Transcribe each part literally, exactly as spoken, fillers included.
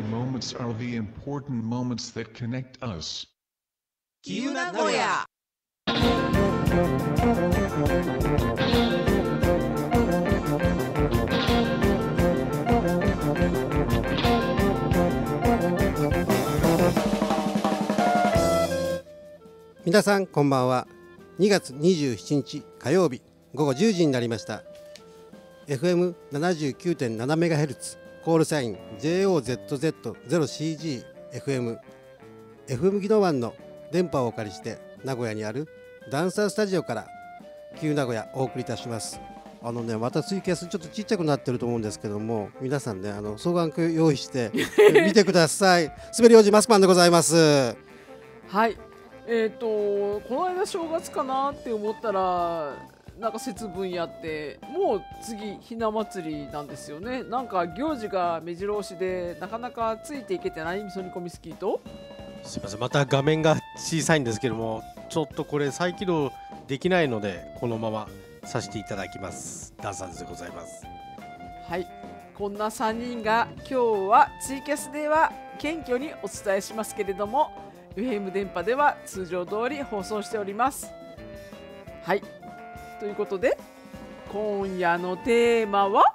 moments are the important moments that connect us. きゆなごや。 皆さんこんばんは。にがつにじゅうしちにち火曜日ごごじゅうじになりました。 エフエムななじゅうきゅうてんななメガヘルツ コールサイン ジェイオーゼットゼットゼロシージーエフエム エフエム 宜野湾の電波をお借りして名古屋にあるダンサースタジオからきゆ名古屋お送りいたします。あのね、またツイキャスちょっとちっちゃくなってると思うんですけども、皆さんね、あの双眼鏡用意して見てください。滑り王子マスクマンでございます。 はい、えー、とこの間正月かなって思ったらなんか節分やって、もう次ひな祭りなんですよね。なんか行事が目白押しでなかなかついていけてない。味噌煮込みスキーとすいません、また画面が小さいんですけども、ちょっとこれ再起動できないのでこのままさせていただきます。ダンサーズでございます。 はい、こんなさんにんが今日はツイキャスでは謙虚にお伝えしますけれども、エフエム 電波では通常通り放送しております。はい、ということで今夜のテーマは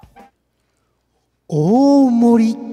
大盛り。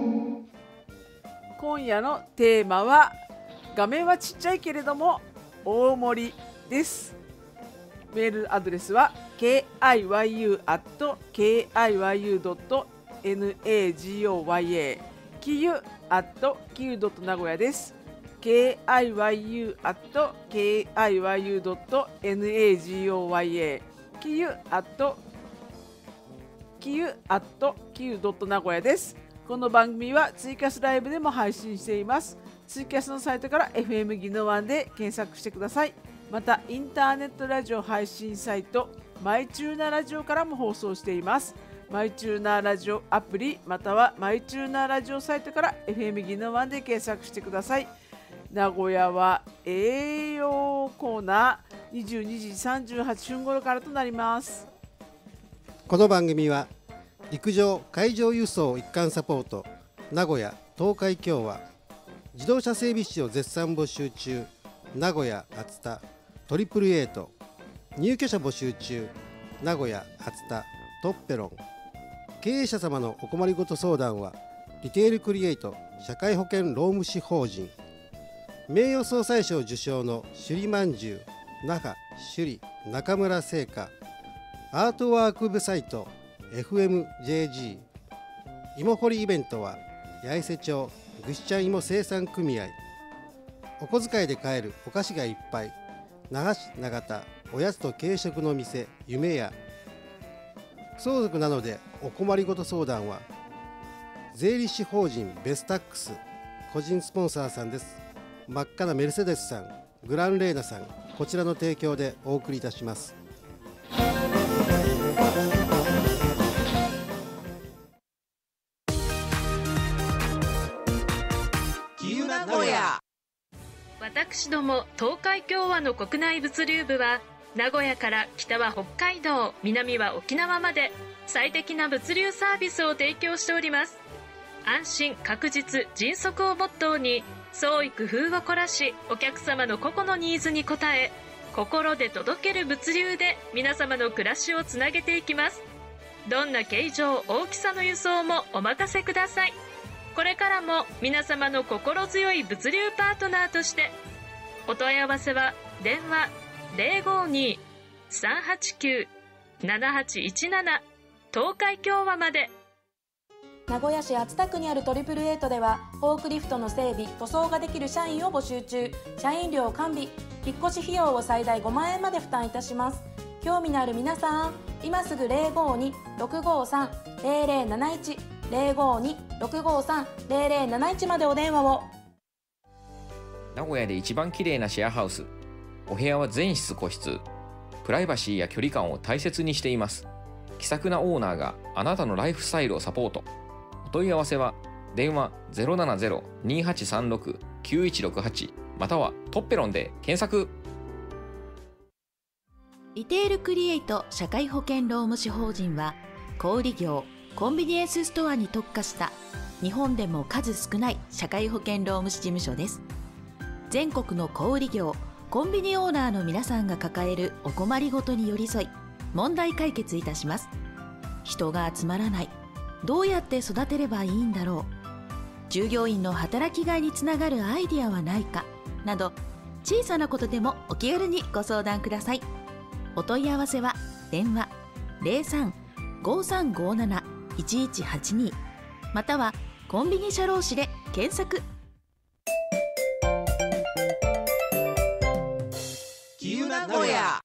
今夜のテーマは画面はちっちゃいけれども大盛りです。メールアドレスは ケーアイワイユー アット ケーアイワイユー ドット ナゴヤ きゆ アット きゆ ドット 名古屋です。 ケーアイワイユー アット ケーアイワイユー ドット ナゴヤ きゆ アット きゆ アット きゆ ドット 名古屋です。この番組はツイキャスライブでも配信しています。ツイキャスのサイトから エフエム 宜野湾で検索してください。またインターネットラジオ配信サイトマイチューナーラジオからも放送しています。マイチューナーラジオアプリまたはマイチューナーラジオサイトから エフエム 宜野湾で検索してください。名古屋は栄養コーナーにじゅうにじさんじゅうはっぷん頃からとなります。 この番組は陸上海上輸送一貫サポート名古屋東海共和、自動車整備士を絶賛募集中名古屋熱田トリプルエイト、入居者募集中名古屋熱田トッペロン、経営者様のお困りごと相談はリテールクリエイト社会保険労務士法人、名誉総裁賞受賞の首里まんじゅう那覇首里中村製菓、アートワークウェブサイト エフエムジェージー、 芋掘りイベントは八重瀬町ぐしちゃん芋生産組合、お小遣いで買えるお菓子がいっぱい那覇市長田おやつと軽食の店夢屋、相続なのでお困りごと相談は税理士法人ベスタックス、個人スポンサーさんです。真っ赤なメルセデスさん、グランレーナさん、こちらの提供でお送りいたします。 私ども東海共和の国内物流部は名古屋から北は北海道、南は沖縄まで最適な物流サービスを提供しております。安心確実迅速をモットーに創意工夫を凝らし、お客様の個々のニーズに応え心で届ける物流で皆様の暮らしをつなげていきます。どんな形状大きさの輸送もお任せください。これからも皆様の心強い物流パートナーとして、お問い合わせは電話 ゼロごに さんはちきゅう ななはちいちなな 東海共和まで。 名古屋市熱田区にあるトリプルエイトではフォークリフトの整備・塗装ができる社員を募集中。社員料完備、引っ越し費用を最大ごまんえんまで負担いたします。興味のある皆さん、今すぐ ゼロごに ろくごさん ゼロゼロなないち ゼロごに ろくごさん ゼロゼロなないちまでお電話を。 名古屋で一番綺麗なシェアハウス。お部屋は全室個室。プライバシーや距離感を大切にしています。気さくなオーナーがあなたのライフスタイルをサポート。お問い合わせは電話 ゼロななゼロ にはちさんろく きゅういちろくはち またはトッペロンで検索。 リテールクリエイト社会保険労務士法人は小売業、コンビニエンスストアに特化した日本でも数少ない社会保険労務士事務所です。全国の小売業、コンビニオーナーの皆さんが抱えるお困りごとに寄り添い、問題解決いたします。人が集まらない、どうやって育てればいいんだろう、従業員の働きがいにつながるアイディアはないかなど、小さなことでもお気軽にご相談ください。お問い合わせは電話 ゼロさん ごさんごなな いちいちはちに またはコンビニ社労士で検索。 きゆ名古屋。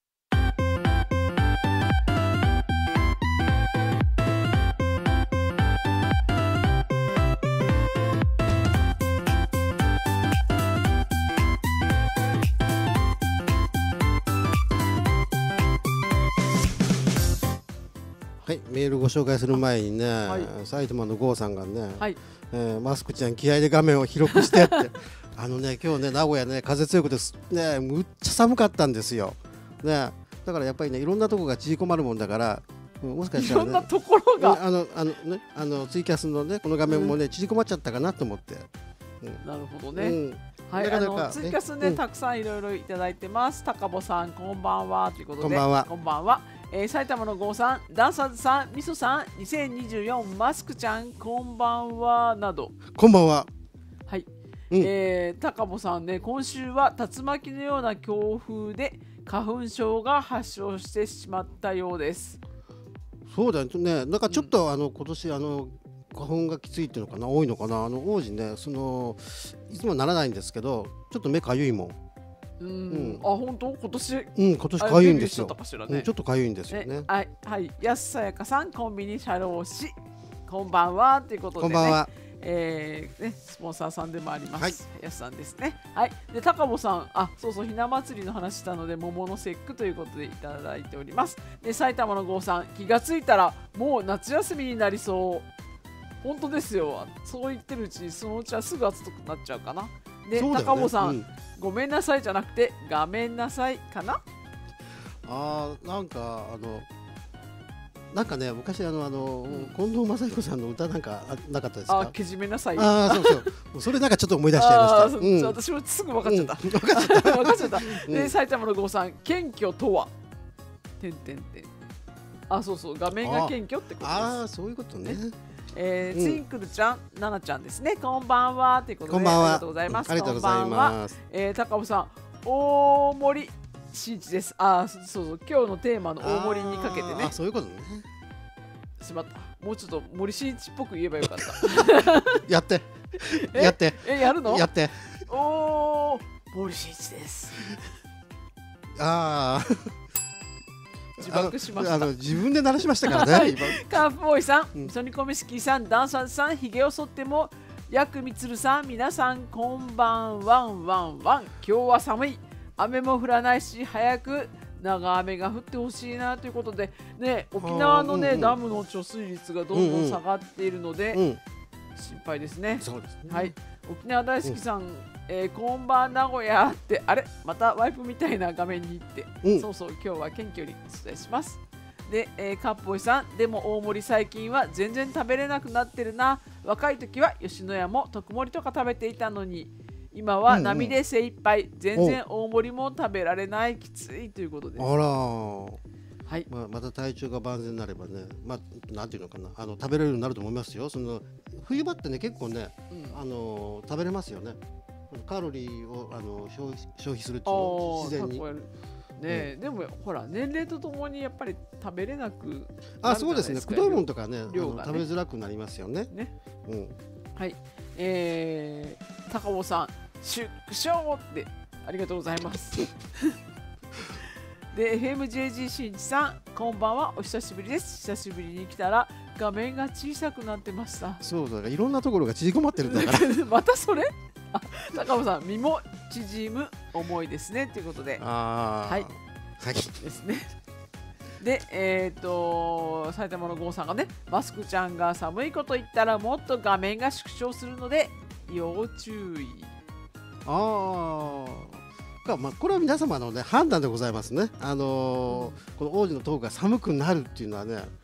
はい、メールご紹介する前にね、 はい埼玉の郷さんがね、 はい。 えーマスクちゃん気合で画面を広くしてってあのね今日ね名古屋ね風強くてすねむっちゃ寒かったんですよ。ねだからやっぱりねいろんなとこが縮こまるもんだから、うんもしかいしたらねろんなところうんが。 あのあのねあのツイキャスのねこの画面もね縮こまっちゃったかなと思って。 なるほどうね。 んはい、あなかなかのツイキャスね、 うんたくさんいろいろいただいてます。高保さん、こんばんはということで。 こんばんはこんばんは。えー、埼玉の郷さん、ダンサーズさん、みそさん、にせんにじゅうよん、マスクちゃん、こんばんはなど。 こんばんは。 はい。 うんえー、高保さんね、今週は竜巻のような強風で花粉症が発症してしまったようです。 そうだよね。なんかちょっと、あの今年あの花粉がきついっていうのかな多いのかな。あの王子ねそのいつもはならないんですけどちょっと目かゆいもん。 うん、 うんあ、本当今年。 うん今年かゆいんですよ。 あデビューしちゃったかしらねうんちょっとかゆいんですよね。 はい、はい、安さやかさん、コンビニ社労士、こんばんはということで、ね、 こんばんは。 えーね、スポンサーさんでもあります、 はい安さんですね。はい、で高保さん、あ、そうそう、ひな祭りの話したので、桃の節句ということでいただいております。で、埼玉の郷さん、気がついたらもう夏休みになりそう。本当ですよ、そう言ってるうちに、そのうちはすぐ暑くなっちゃうかな。で、 そうだよね高保さん、 うんごめんなさいじゃなくて、画面なさいかな。 あーなんかあのなんかね昔あのあの、 ん近藤正彦さんの歌なんかあなかったですか。 あ、けじめなさい。 ああそうそうそれなんかちょっと思い出しちゃいました。 あーそううん私もすぐ分かっちゃった。 うん分かっちゃった。 分かっちゃった。 うんで、埼玉の郷さん、謙虚とは。てんてんてん。あ、そうそう、画面が謙虚ってことです。 ああそういうことね。 えーうんツインクルちゃん、ななちゃんですね。こんばんはということで、 こんばんは。 ありがとうございます。 ありがとうございこんばんは。 ます。 えー、高尾さん、大森真一です。あ、そうそうそう、今日のテーマの大森にかけてねあーあ。そういうことね。 しまった。もうちょっと森真一っぽく言えばよかった。 やってえやってえ、やるの？ やって。 おー、森真一です。 ああ。 自爆しましたあのあの自分で鳴らしましたからね。今カープボーイさん、 うんみそ煮込みスキーさん、ダンサーズさん、ひげを剃っても、やくみつるさん、皆さん、こんばんワンワンワン。今日は寒い。雨も降らないし、早く長雨が降ってほしいなということで、ね、沖縄の、ねあーうんうんダムの貯水率がどんどん下がっているので、 うん。 心配ですね。 そうですね。 はい、沖縄大好きさん、えーこんばん名古屋って、あれまたワイプみたいな画面に行って、 うんそうそう、今日は謙虚にお伝えします。で、えー、カッポイさん、でも大盛り最近は全然食べれなくなってるな。若い時は吉野家も特盛りとか食べていたのに、今は波で精一杯、全然大盛りも食べられない、きついということです。 あら。 はい、 まあ、また体調が万全になればね、まあ、なんていうのかな、あの食べれるようになると思いますよ。その冬場ってね、結構ね、 うんあの食べれますよね。カロリーをあの消費消費するっていうのあを自然にーたこ。やるねえ、でもほら年齢とともにやっぱり食べれなくあ、そうですね。くどいもんとかね、あ量がねの食べづらくなりますよね。 ね。 うん。 はい、えー、高尾さん、出生ってありがとうございます。で、エフエムジェージー しんいちさん、こんばんは、お久しぶりです。久しぶりに来たら画面が小さくなってました。 そうだからいろんなところが縮こまってるんだから。 またそれ？あ、高尾さん、身も縮む思いですねということで、 ああ。 はいはい。 ですね。で、えっ、と、埼玉の郷さんがね、マスクちゃんが寒いこと言ったらもっと画面が縮小するので要注意。 ああ。かまあこれは皆様のね判断でございますね。あのーこの王子のトークが寒くなるっていうのはね、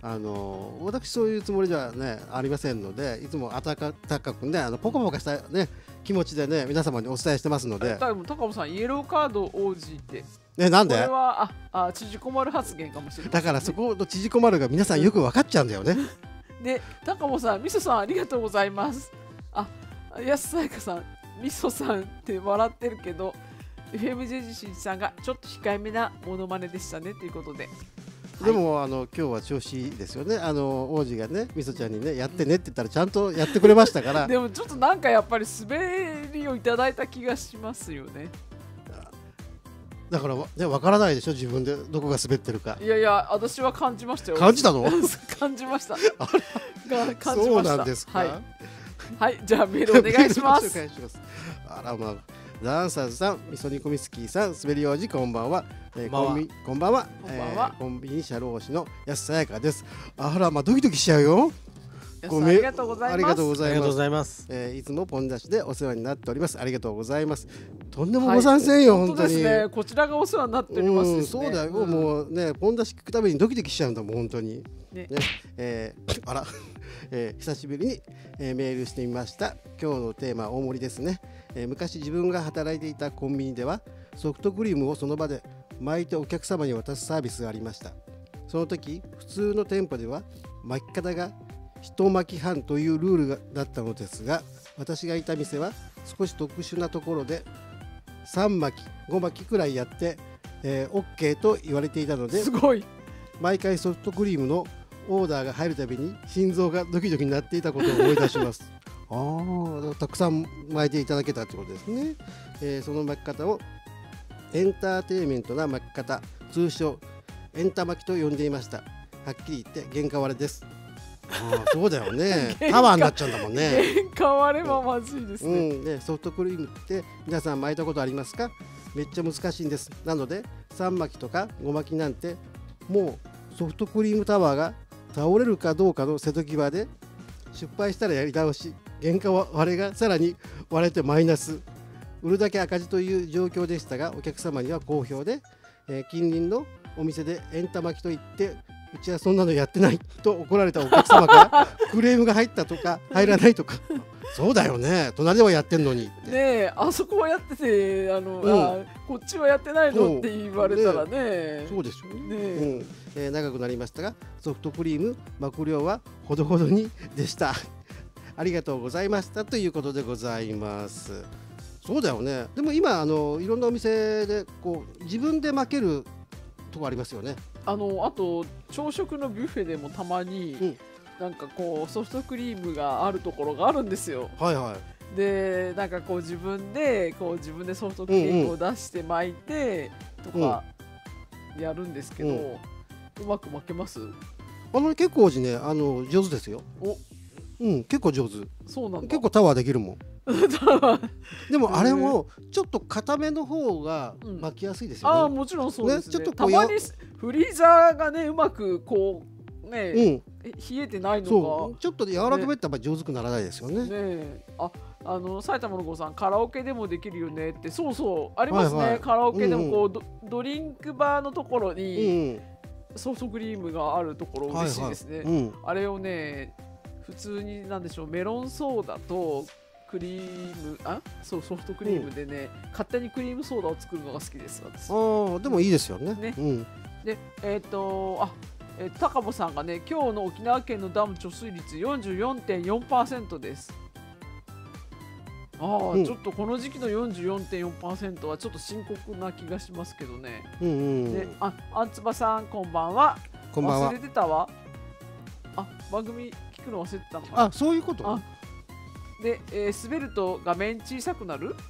あの私そういうつもりではねありませんので、いつも温かくねあのポカポカしたね気持ちでね皆様にお伝えしてますので。 多分高尾さんイエローカード王子ってえなんで？ これはああ縮こまる発言かもしれない、ね、 だからそこの縮こまるが皆さんよく分かっちゃうんだよね。 で高尾さんみそさんありがとうございます。あ安さやかさんみそさんって笑ってるけど エフエムジェー 自身さんがちょっと控えめなモノマネでしたねということで。 でも、はい、あの今日は調子いいですよね。あの王子がねみそちゃんにねやってねって言ったらちゃんとやってくれましたからでもちょっとなんかやっぱり滑りをいただいた気がしますよね。 だからね分からないでしょ自分でどこが滑ってるか。 いやいや私は感じましたよ。 感じたの？ 感じました。 あが感じました。 そうなんですか。 はい、はい、じゃあメールお願いします。 お願いします。あらまあダンサーズさん、みそ煮込みスキーさん、滑り王子こんばんは。えー、 こんばんはコンビこんばんは。 こんばんはえー、コンビニ社労士の安さやかです。あらまあドキドキしちゃうよ。 ごめんありがとうございます。 ありがとうございます。 ありがとうございます。 えー、いつもポン出しでお世話になっております。ありがとうございます。とんでもござんせんよ、はい、本当に。 本当ですね。こちらがお世話になっておりますですね。 そうだよ、うん、もうねポン出し聞くたびにドキドキしちゃうんだもん本当に。 ね。 ねえー、あら、えー、久しぶりに、えー、メールしてみました。今日のテーマは大盛りですね。えー、昔自分が働いていたコンビニではソフトクリームをその場で巻いてお客様に渡すサービスがありました。その時普通の店舗では巻き方が一巻き半というルールがだったのですが、私がいた店は少し特殊なところでさん巻きご巻きくらいやって、えー、OK と言われていたので、 すごい毎回ソフトクリームのオーダーが入るたびに心臓がドキドキになっていたことを思い出しますああたくさん巻いていただけたってことですね。えー、その巻き方をエンターテインメントな巻き方、通称エンタ巻きと呼んでいました。はっきり言って原価割れです。あそうだよねタワーになっちゃうんだもんね。 原価割れはまずいですね。 うん、でソフトクリームって皆さん巻いたことありますか？めっちゃ難しいんです。なのでさん巻きとかご巻きなんてもうソフトクリームタワーが倒れるかどうかの瀬戸際で、失敗したらやり直し、原価割れがさらに割れてマイナス、売るだけ赤字という状況でしたが、お客様には好評で、えー、近隣のお店でエンタ巻きと言ってうちはそんなのやってないと怒られたお客様からクレームが入ったとか入らないとかそうだよね隣ではやってんのにってねえあそこはやっててあの、うん、あこっちはやってないのって言われたらねそうですよね、 ねうんえー、長くなりましたがソフトクリーム巻く量はほどほどにでしたありがとうございましたということでございます。そうだよね。でも今あのいろんなお店でこう自分で巻けるとこありますよね。 あのあと朝食のビュッフェでもたまに、うん、なんかこうソフトクリームがあるところがあるんですよ。 はいはい。 でなんかこう自分でこう自分でソフトクリームを出して巻いてとかやるんですけど、うんうん、うまく巻けます？ あの結構ねあの上手ですよ。おうん結構上手。 そうなんだ。 結構タワーできるもん。でもあれもちょっと固めの方が巻きやすいですよね。 うん、ああもちろんそうですね。 ねちょっとたまにフリーザーがねうまくこうね、うん、冷えてないのかそうちょっと柔らかめってやっぱ上手くならないですよね。 ねああの埼玉の子さんカラオケでもできるよねってそうそうありますね、はいはい、カラオケでもこう、うんうん、ド, ドリンクバーのところにソフトクリームがあるところ嬉しいですね、はいはいうん、あれをね普通になんでしょうメロンソーダとクリームあそうソフトクリームでね、うん、勝手にクリームソーダを作るのが好きです私。 あでもいいですよね。 ね、 うん、 でえっ、ー、とあえー、高保さんがね今日の沖縄県のダム貯水率 よんじゅうよんてんよんパーセント です。ああ、うん、ちょっとこの時期の よんじゅうよんてんよんパーセント はちょっと深刻な気がしますけどね。 うんうん、 でああんつばさんこんばんは。 こんばんは。 忘れてたわ。あ番組聞くの忘れてたのかな。 あそういうこと。 あで、えー、滑ると画面小さくなる？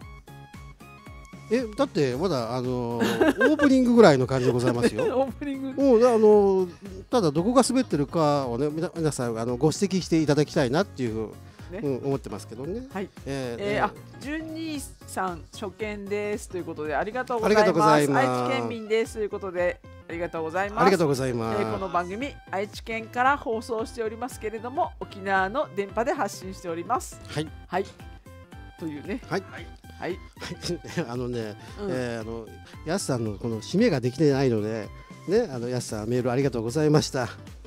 えだってまだあのー、オープニングぐらいの感じでございますよ。 オープニング。 もうあのー、ただどこが滑ってるかをね皆さんあのご指摘していただきたいなっていう、ねうん、思ってますけどね。 はい。 えー、 えー、あじゅうにさん初見ですということでありがとうございます。ありがとうございます。愛知県民ですということで。ありがとうございます。 ありがとうございます。 えー、この番組愛知県から放送しておりますけれども沖縄の電波で発信しております。 はい。 はい。というね。 はい。 はい。 あのね、うん、えー、あのやすさんのこの締めができてないのでねあのやすさんメールありがとうございました。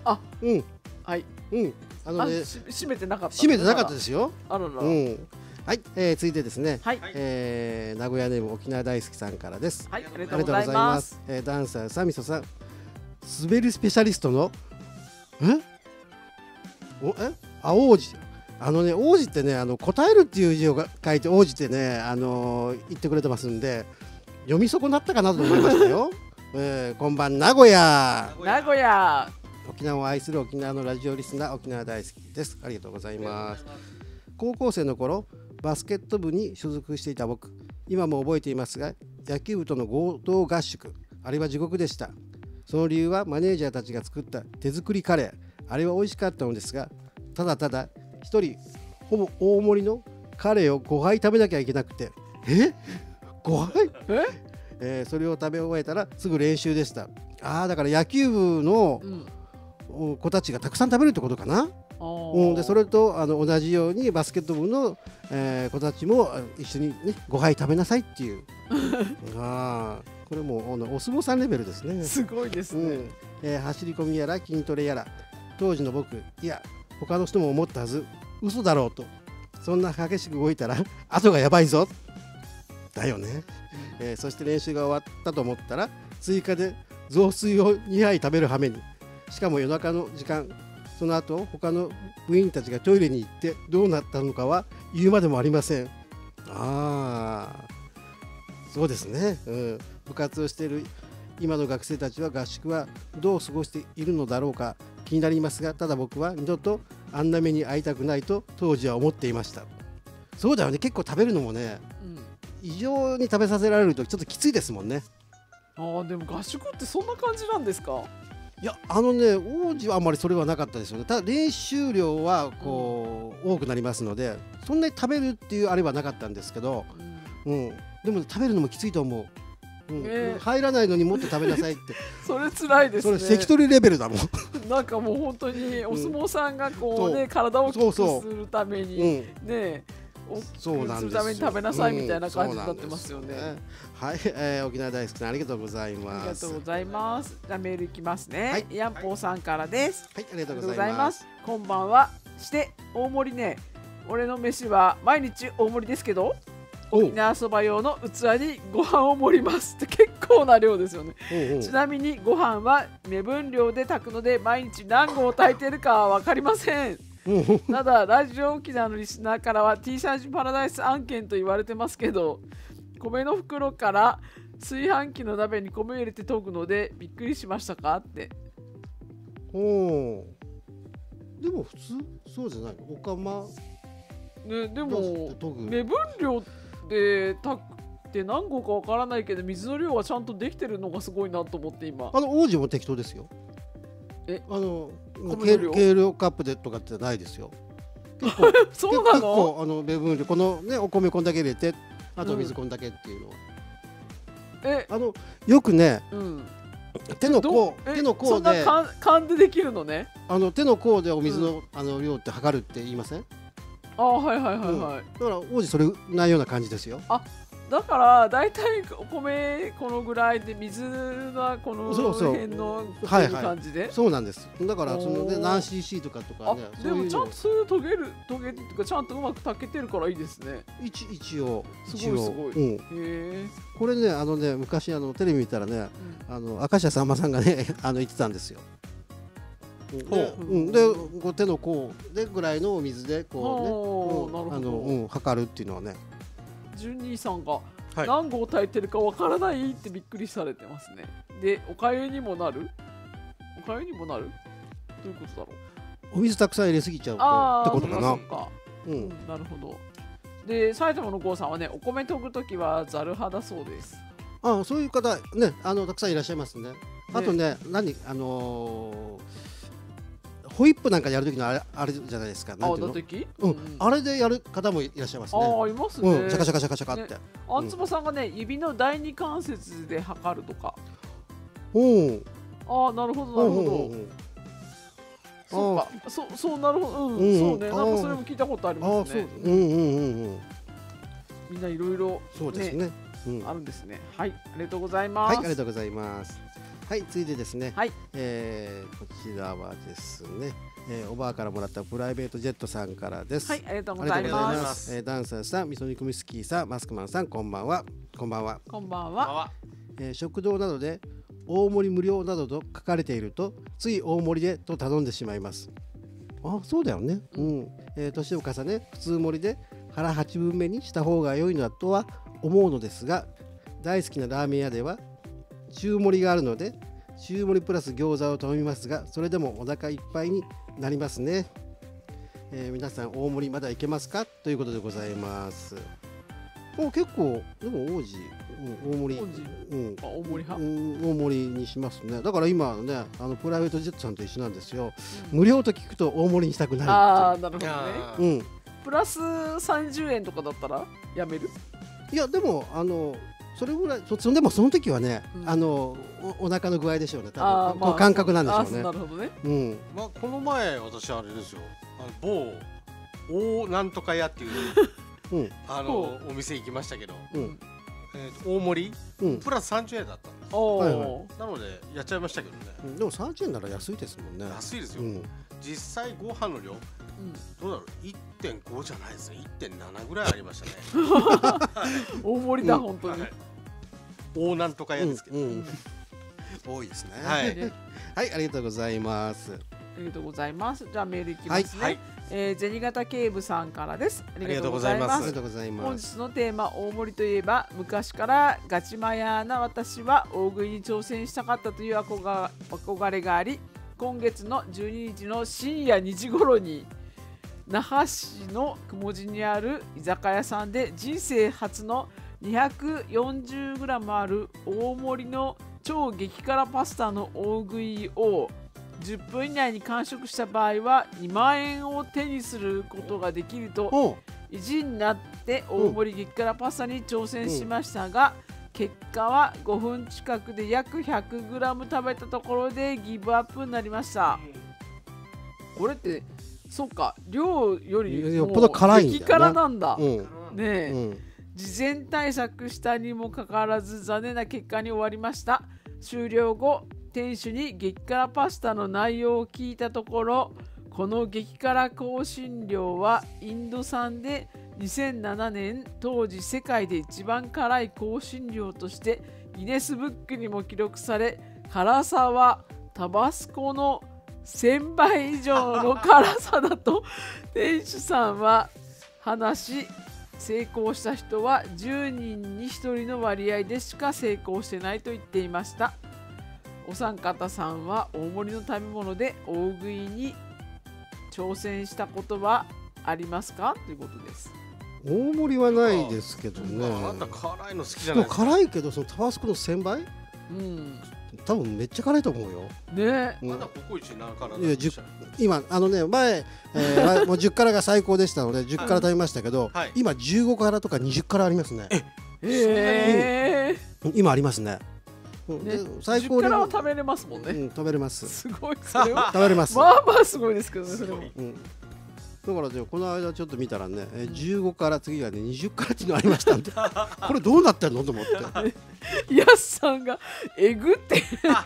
あ、 うんはい。 うんあのねあし閉めてなかった。 閉めてなかったですよ。 あらら。 うんはい、えー、続いてですね、 はい。 えー、名古屋ネーム沖縄大好きさんからです。 はい、ありあがとうございます。 えー、ダンサーサミソさん、滑りスペシャリストのえおえあ王子あのね王子ってねあの答えるっていう字を書いて王子ってねあのー、言ってくれてますんで読み損なったかなと思いましたよ。えー、こんばん名古屋名古屋。 沖縄を愛する沖縄のラジオリスナー沖縄大好きです。ありがとうございます。高校生の頃バスケット部に所属していた僕、今も覚えていますが野球部との合同合宿、あれは地獄でした。その理由はマネージャーたちが作った手作りカレー、あれは美味しかったのですが、ただただ一人ほぼ大盛りのカレーをごはい食べなきゃいけなくて、えごはいええー、それを食べ終えたらすぐ練習でした。ああだから野球部の子たちがたくさん食べるってことかな。うん、でそれとあの同じようにバスケット部の、えー、子たちも一緒に、ね、ごはい食べなさいっていうあこれもあのお相撲さんレベルですね。 すごいですね、 うんえー、走り込みやら筋トレやら当時の僕、いや他の人も思ったはず、嘘だろうと、そんな激しく動いたら後がやばいぞだよね、えー、そして練習が終わったと思ったら追加で雑炊をにはい食べる羽目に、しかも夜中の時間、その後他の部員たちがトイレに行ってどうなったのかは言うまでもありません。ああそうですね、うん、部活をしている今の学生たちは合宿はどう過ごしているのだろうか気になりますが、ただ僕は二度とあんな目に遭いたくないと当時は思っていました。そうだよね、結構食べるのもね、うん、異常に食べさせられるとちょっときついですもんね。 ああでも合宿ってそんな感じなんですか。 いやあのね王子はあんまりそれはなかったですよね。ただ練習量はこう、うん、多くなりますのでそんなに食べるっていうあれはなかったんですけど、うんうん、でも食べるのもきついと思う。うん、えー、入らないのにもっと食べなさいってそれ辛いですね。 それ関取レベルだもんなんかもう本当にお相撲さんがこうね、うん、体を大きくするためにね大きくするために食べなさいみたいな感じになってますよね。うん、ねはい、えー、沖縄大好きさんありがとうございます。 ありがとうございます。じゃあメールいきますね。はい、ヤンポーさんからです。 はい、ありがとうございます。 こんばんは。して大盛りね。俺の飯は毎日大盛りですけど。沖縄そば用の器にご飯を盛りますって結構な量ですよね。おうおうちなみにご飯は目分量で炊くので毎日何合炊いてるかは分かりません。ただラジオ沖縄のリスナーからは T シャツパラダイス案件と言われてますけど、米の袋から炊飯器の鍋に米を入れて研ぐのでびっくりしましたかって。 おでも普通そうじゃないのおかま、 ね、でも目分量で炊くって何合かわからないけど水の量はちゃんとできてるのがすごいなと思って今。 あの王子も適当ですよ。えあの計量カップでとかってないですよ。結構そうなの？ 結構あの目分量このねお米こんだけ入れてあと水こんだけっていうのは、うん、えあのよくね、うん、手の甲手の甲でそんな勘でできるのね。 あの手の甲でお水の、うん、あの量って測るって言いません？ あはいはいはいはい、うん、だから王子それないような感じですよ。 あだからだいたいお米このぐらいで水がこの辺の感じで、はいはい、 そうなんです。だからそのね何 シーシー とかとかね。 でもちゃんとそれ研げる研げっていうかちゃんとうまく炊けてるからいいですね。 一一応すごいすごい。うん、へえ。 これねあのね昔あのテレビ見たらね、うん、あの明石家さんまさんがねあの言ってたんですよ。で、うん、でこう手の甲でぐらいのお水でこうね、うん、あの、うん、測るっていうのはね。 じゅうにさんが何合炊いてるかわからないってびっくりされてますね。でおかゆにもなる？おかゆにもなる？どういうことだろう？お水たくさん入れすぎちゃうってことかな。 そうか、うんうん、なるほど。で埼玉の郷さんはねお米研ぐときはざる派だそうです。 あそういう方ねあのたくさんいらっしゃいますね。あとね、ね何あのーホイップなんかやるときのあれあれじゃないですか。 なんていうの？あ、 うん、あれでやる方もいらっしゃいますね。 あ、いますね。 うん、シャカシャカシャカシャカって。 あんつぼさんがね、指の第二関節で測るとか。 おお。あ、なるほどなるほど。そうか、そうそうなるほど、うん、そうね。なんかそれも聞いたことありますね。 うんうんうんうん。 みんないろいろそうですね。 あるんですね。はい、ありがとうございます。 はい、ありがとうございます。 はい、続いてですね、 はい、 えー、こちらはですね、えー、おばあからもらったプライベートジェットさんからです。 はい、ありがとうございます。 えー、ダンサーさん、みそ煮込みスキーさん、マスクマンさん、こんばんは。こんばんは。 こんばんは。 えー、食堂などで大盛り無料などと書かれていると、つい大盛りでと頼んでしまいます。あ、そうだよね。うん。えー、年を重ね、普通盛りで腹八分目にした方が良いのだとは思うのですが、大好きなラーメン屋では中盛りがあるので中盛りプラス餃子を頼みますが、それでもお腹いっぱいになりますね。えー、皆さん大盛りまだいけますかということでございます。お、結構でも王子、うん、大盛り、うん、 あ、大盛り派、 うん、大盛りにしますね。だから今ね、あのプライベートジェットさんと一緒なんですよ、うん、無料と聞くと大盛りにしたくなる。 ああ、なるほどね。 うん、 プラスさんじゅうえんとかだったらやめる？ いやでもあのそれぐらい、そでもその時はね、うん、あの お, お腹の具合でしょうね。多分あ、まあ、感覚なんでしょうね。 なるほどね。 うん。 まあこの前私あれですよ。あの某大なんとか屋っていう、うん、あのお店行きましたけど、うん、えー、と大盛り、うん、プラスさんじゅうえんだったんです。お、はいはい、なのでやっちゃいましたけどね。 うん、でもさんじゅうえんなら安いですもんね。 安いですよ。うん、実際ご飯の量、うん、どうだろう いってんご じゃないですね。いってんなな ぐらいありましたね。 大盛りだ、うん、本当に。はい、 大なんとか屋ですけど、うんうん、 多いですね。 はい、 はい、ありがとうございます。 ありがとうございます。じゃあメールいきますね。はい、えー、銭形警部さんからです。ありがとうございます。 ありがとうございます。 本日のテーマ、大盛りといえば、昔からガチマヤな私は大食いに挑戦したかったという憧憧れがあり、今月のじゅうににちの深夜にじ頃に那覇市の雲寺にある居酒屋さんで人生初の にひゃくよんじゅうグラム ある大盛りの超激辛パスタの大食いをじゅっぷん以内に完食した場合はにまんえんを手にすることができると意地になって大盛り激辛パスタに挑戦しましたが、結果はごふん近くで約 ひゃくグラム 食べたところでギブアップになりました。これってそうか、量よりも激辛なんだ。ねえ、うん、事前対策したにもかかわらず残念な結果に終わりました。終了後、店主に激辛パスタの内容を聞いたところ、この激辛香辛料はインド産でにせんななねん当時世界で一番辛い香辛料としてギネスブックにも記録され、辛さはタバスコのせんばい以上の辛さだと店主さんは話し、成功した人はじゅうにんにひとりの割合でしか成功してないと言っていました。お三方さんは大盛りの食べ物で大食いに挑戦したことはありますかということです。 大盛りはないですけどね。 あなた辛いの好きじゃないですか。 辛いけどそのタバスコのせんばい、うん、多分めっちゃ辛いと思うよ。 ね、 うん、まだココイチ何辛いや今あのね前、えー、もうじゅっ辛が最高でしたのでじゅっ辛食べましたけど、はい、今じゅうご辛とかにじゅっ辛ありますね。 えー、今ありますね。 ね、最高にじゅっ辛は食べれますもんね。 うん、食べれます。 すごい、それは食べれます。 まあまあすごいですけどね、それも。 うん、だからこの間ちょっと見たらね、えじゅうご辛、次がねにじゅっ辛っていうのありましたんで、これどうなってんのと思って。 やすさんがえぐって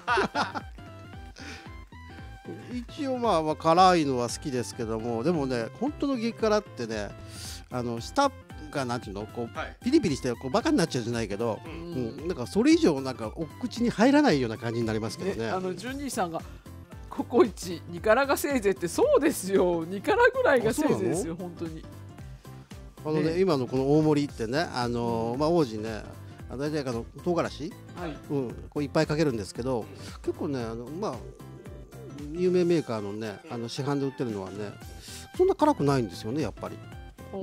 一応まあまあ辛いのは好きですけども、でもね本当の激辛ってね、あの舌がなんていうのこう、はい、ピリピリしてこうバカになっちゃうじゃないけど、うんうん、なんかそれ以上なんかお口に入らないような感じになりますけどね。 ね、あのじゅうにさんがココイチに辛がせいぜいってそうですよ、に辛ぐらいがせいぜいですよ本当に。 あのね、ね今のこの大盛りってね、あのー、まあ王子ね、大体あの唐辛子、はい、うん、こういっぱいかけるんですけど、結構ねあのまあ有名メーカーのねあの市販で売ってるのはねそんな辛くないんですよねやっぱり。うんうん、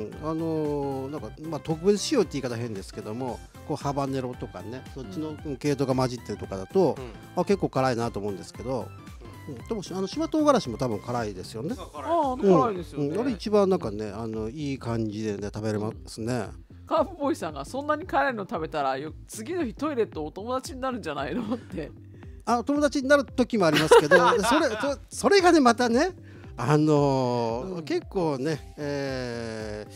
あのー、なんかまあ特別仕様って言い方変ですけども、こうハバネロとかねそっちの系統が混じってるとかだと、うん、あ結構辛いなと思うんですけど、うん、でもあの島唐辛子も多分辛いですよね。 ああ辛いですよね、 うん、あれ一番なんかねあのいい感じでね食べれますね。 カープボーイさんがそんなに辛いの食べたらよ次の日トイレとお友達になるんじゃないのって。 あ友達になる時もありますけどそれ そ, それがねまたねあのーうん、結構ね、え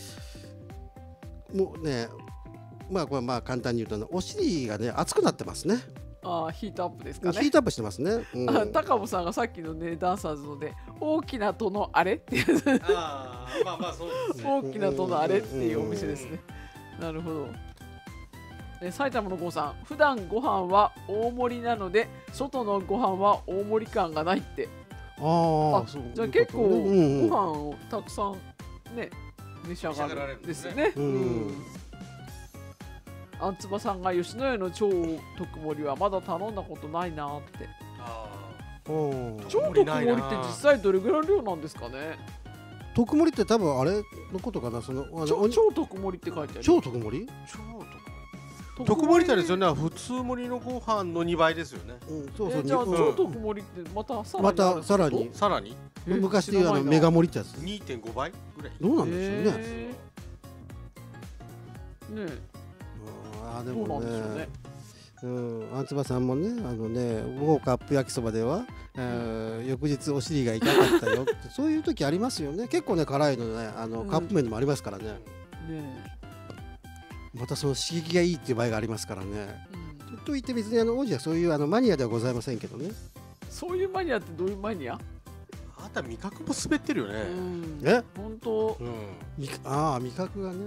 ー、もうねまあこれまあ簡単に言うと、ね、お尻がね熱くなってますね。 ああヒートアップですかね。 ヒートアップしてますね。うん、 あ高尾さんがさっきのねダンサーズので大きな戸のあれっていうああまあまあそうですね。 大きな戸のあれっていうお店ですね。なるほど。え埼玉の郷さん、普段ご飯は大盛りなので外のご飯は大盛り感がないって。 ああ、 じゃあ結構ご飯をたくさんね召し上がるんですね。あんつばさんが吉野家の超特盛りはまだ頼んだことないなって。超特盛りって実際どれぐらいの量なんですかね。 特盛りって多分あれのことかな、そのあの超超特盛りって書いてある。 超特盛り？ 超特盛りってですよね。普通盛りのご飯のにばいですよね。 うん、そうそう。 じゃあ超特盛りってまたさらにまたさらにさらに昔でいうあのメガ盛りってやつ。 にてんごばいぐらい。 どうなんでしょうね。 ねえ。 ああでもね。うん、あんつばさんもね、あのね、豪華アップ焼きそばでは、えー、翌日お尻が痛かったよって、そういう時ありますよね。結構ね、辛いのね、あの、うん、カップ麺でもありますからね。ねまたその刺激がいいっていう場合がありますからね。うん、と言って別にあの王子はそういうあのマニアではございませんけどね。 そういうマニアってどういうマニア？ あなた味覚も滑ってるよね。 うん、え？本当。 うん、ああ味覚がね。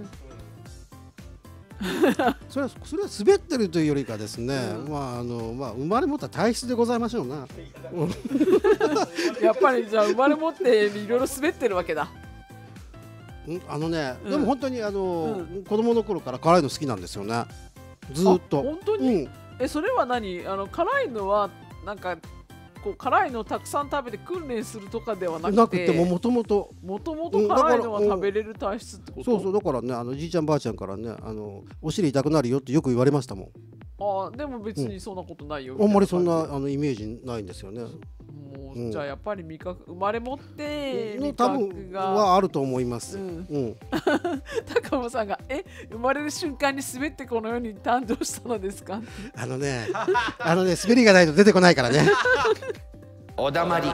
それはそれは滑ってるというよりかですね、うん、まああのまあ生まれ持った体質でございましょうな。 やっぱりじゃあ生まれ持っていろいろ滑ってるわけだ。 あのね、うん、でも本当にあの、うん、子供の頃から辛いの好きなんですよね。ずっと。 本当に？うん、えそれは何？あの辛いのはなんかこう辛いのをたくさん食べて訓練するとかではなくて、 なくてももともともともと辛いのが食べれる体質ってこと？ そうそうだからねあのじいちゃんばあちゃんからねあのお尻痛くなるよってよく言われましたもん。 ああでも別にそんなことないよ、 うん、あんまりそんなあのイメージないんですよね。 もう、うん、じゃあやっぱり味覚生まれ持って味覚がはあると思います。うんうん、 高尾さんがえ生まれる瞬間に滑ってこの世に誕生したのですか？ あのねあのね滑りがないと出てこないからね。 おだまり。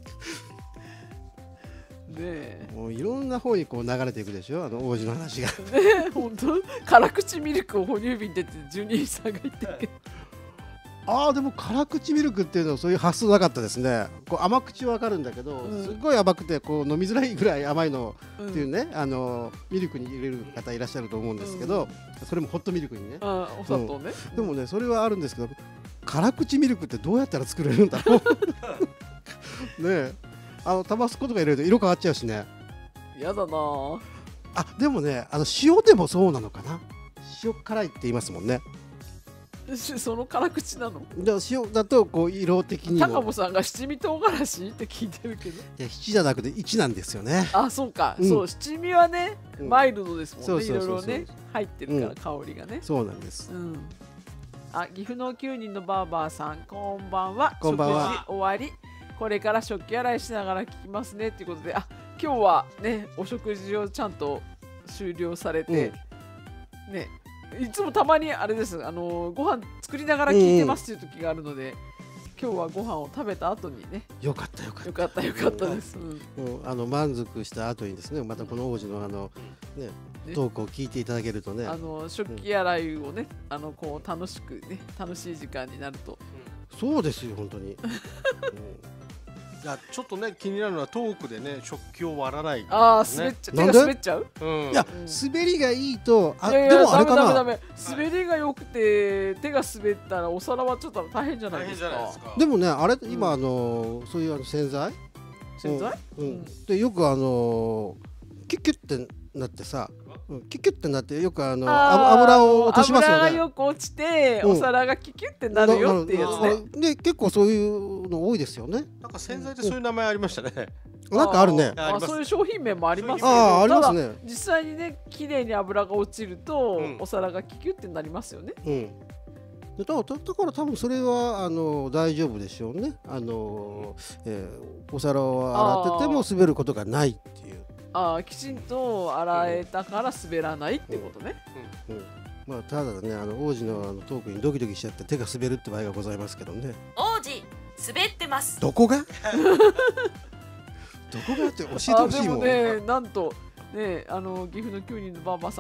ねもういろんな方にこう流れていくでしょあの王子の話が。 ね本当辛口ミルクを哺乳瓶でってジュニーさんが言ってるけど。 ああでも辛口ミルクっていうのはそういう発想なかったですね。こう甘口はわかるんだけど、うん、すごい甘くてこう飲みづらいぐらい甘いのっていうね、うん、あのミルクに入れる方いらっしゃると思うんですけど、うん、それもホットミルクにね。 あお砂糖ね、 うん、でもねそれはあるんですけど辛口ミルクってどうやったら作れるんだろう。ねえあのタバスコとか入れると色変わっちゃうしね。 やだなあでもねあの塩でもそうなのかな。塩辛いって言いますもんね。 その辛口なの？ 塩だとこう色的にも高尾さんが七味唐辛子って聞いてるけど、 いや七じゃなくて一なんですよね。 あそうか、うん、そう七味はね、うん、マイルドですもんね。いろいろね入ってるから、うん、香りがね。 そうなんです、 うん、あ岐阜のきゅうにんのバーバーさんこんばんは。 こんばんは。 食事終わりこれから食器洗いしながら聞きますねっていうことで、あ今日はねお食事をちゃんと終了されて、うん、ねいつもたまにあれです、あのー、ご飯作りながら聞いてますっていう時があるので、うん、今日はご飯を食べた後にねよかったよかったよかったよかったです、うん、 もうあの満足した後にですねまたこの王子のあの、ねね、トークを聞いていただけるとねあの食器洗いをね、うん、あのこう楽しくね楽しい時間になると、 うん、そうですよ本当に、うんいやちょっとね気になるのはトークでね食器を割らない、ね、 ああ滑っちゃう手が滑っちゃう、 うん、いや、うん、滑りがいいとあいやいやでもあれかなダメダメ滑りが良くて手が滑ったらお皿はちょっと大変じゃないですか。 ですかでもねあれ今、うん、あのそういうあの洗剤洗剤、 うんうん、でよくあのキュッキュッてなってさうん、キュキュってなってよくあのあ油を落としますよね。 油がよく落ちて、うん、お皿がキュキュってなるよっていうやつね。 で結構そういうの多いですよね。 なんか洗剤でそういう名前ありましたね。 うん、なんかあるね。 ああそういう商品名もありますけど、 あありますね。 実際にね綺麗に油が落ちると、うん、お皿がキュキュってなりますよね。 うん。だからだから多分それはあの大丈夫でしょうね。あの、えー、お皿を洗ってても滑ることがないっていう。 ああきちんと洗えたから滑らないってことね。 うんうんうんまあ、ただねあの王子 の, あのトークにドキドキしちゃって手が滑るって場合がございますけどね。 王子滑ってます。 どこがどこがって教えてほしいもん。 でもねなんとねあの岐阜のきゅうにんのバーバーさん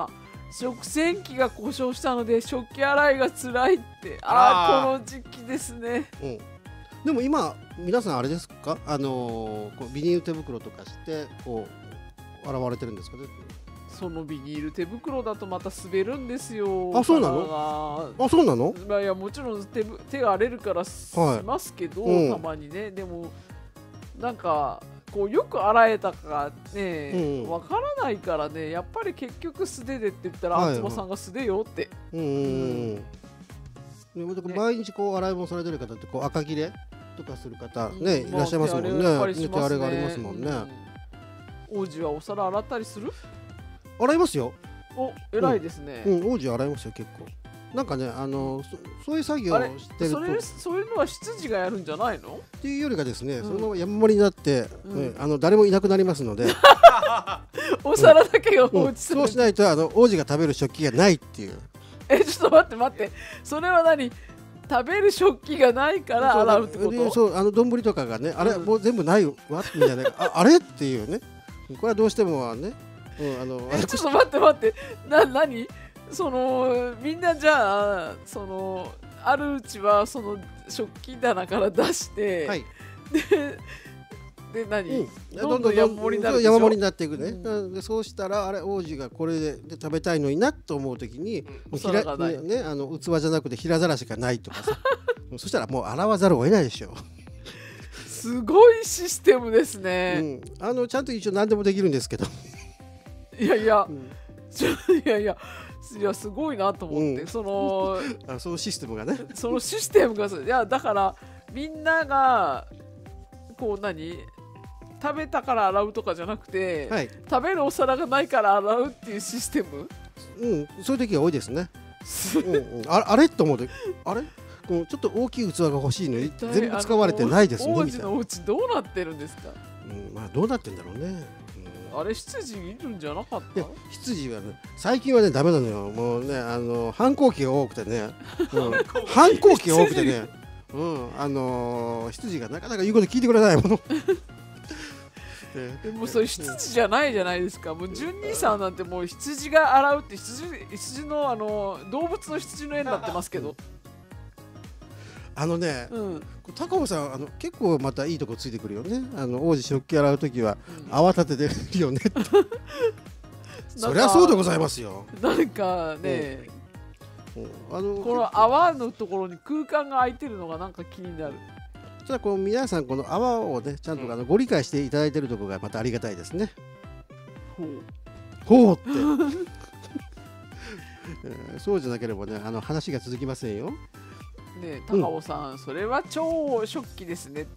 食洗機が故障したので食器洗いがつらいって。ああ、この時期ですね。 うん、でも今皆さんあれですか、あのー、こうビニール手袋とかしてこう洗われてるんですかね。 そのビニール手袋だとまた滑るんですよ。 あ、そうなの？あ、そうなの？ まあ、いやもちろん 手, 手が荒れるからしますけど、はい、うん、たまにね。でもなんかこうよく洗えたかね、わ、うん、からないからね。やっぱり結局素手でって言ったら、あつまさんが素手よって。うんうんうん。ね、 毎日こう洗い物されてる方ってこう赤切れとかする方ね、うん、いらっしゃいますもんね。手荒れがありますもんね。 うん、王子はお皿洗ったりする？ 洗いますよ。 お、偉いですね。 うん、うん、王子洗いますよ結構。なんかね、あの そ, そういう作業をしてると、 それそういうのは執事がやるんじゃないの？ っていうよりがですね、うん、そのまま山盛りになって、うん、あの誰もいなくなりますので、 お皿だけが放置する、 うんうん、そうしないとあの王子が食べる食器がないっていう。 え、ちょっと待って待って、それは何？食べる食器がないから洗うってこと？ そう、あの丼とかがね、あれ、うん、もう全部ないわみたいな、あ, あれっていうね、これはどうしてもはね。うん、あのえちょっと待って待ってな何そのみんなじゃあそのあるうちはその食器棚から出して、はい、でで何、うん、どんどん山盛りになるでしょ。 山盛りになっていくね、うん、でそうしたらあれ王子がこれ で, で食べたいのになと思うときに、うん、ひらねね、あの器じゃなくて平皿しかないとかさそしたらもう洗わざるを得ないでしょ。 すごいシステムですね、 うん、あのちゃんと一応何でもできるんですけどいやいや、うん、いやいやいやすごいなと思って、うん、そのあそのシステムがねそのシステムがいやだからみんながこう何食べたから洗うとかじゃなくて、はい、食べるお皿がないから洗うっていうシステム。 うん、そういう時が多いですね。うんうん、あ, あれと思うとあれこうちょっと大きい器が欲しいのに全部使われてないですね。 王子のお家どうなってるんですか。 うん、まあどうなってんだろうね。 あれ執事いるんじゃなかった？ 執事はね最近はねダメなのよ。もうねあの反抗期が多くてね、うん、反抗期が多くてね、うん、あのー、執事がなかなか言うこと聞いてくれないもの。 でもそれ執事じゃないじゃないですか。もうじゅんにさんなんてもう羊が洗うって羊羊のあの動物の羊の絵になってますけど。 あのね、うん、高尾さんあの結構またいいとこついてくるよね。あの王子食器洗うときは、うん、泡立ててるよねってそりゃそうでございますよ。 なんかね、うんうん、あのこの泡のところに空間が空いてるのがなんか気になる。 じゃあこの皆さんこの泡をねちゃんとあのご理解していただいているところがまたありがたいですね。ほうほうって、えー、そうじゃなければねあの話が続きませんよ。 ねえ高尾さん、うん、それは超食器ですねって。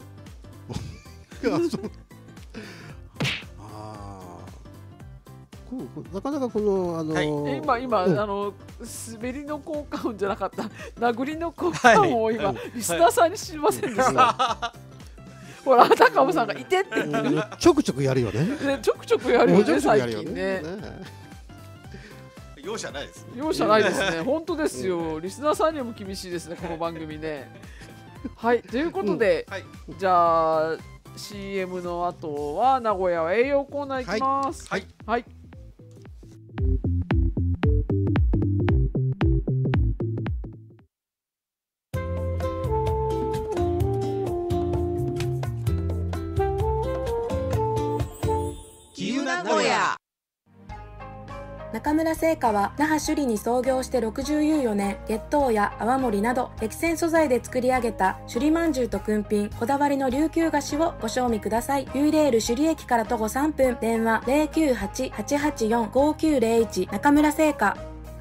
ああなかなかこのあのーはい、今今、うん、あの滑りの効果音じゃなかった殴りの効果音を今、はい、リスナーさんに知りませんでした。はい、ほら高尾さんがいてって言ってる。 ちょくちょくやるよね。 ねちょくちょくやるよね最近ね。 容赦ないです、ね。 容赦ないですね。本当ですよ。リスナーさんにも厳しいですねこの番組ね。はいということで、うんはい、じゃあ シーエム の後は名古屋は栄養コーナー行きます。はい。はい。 名古屋。中村製菓は那覇首里に創業してろくじゅうよねん、月桃や泡盛など激戦素材で作り上げた首里まんじゅうとくんぴんこだわりの琉球菓子をご賞味ください。ユーレール首里駅から徒歩さんぷん、電話 ゼロきゅうはち はちはちよん ごきゅうゼロいち 中村製菓。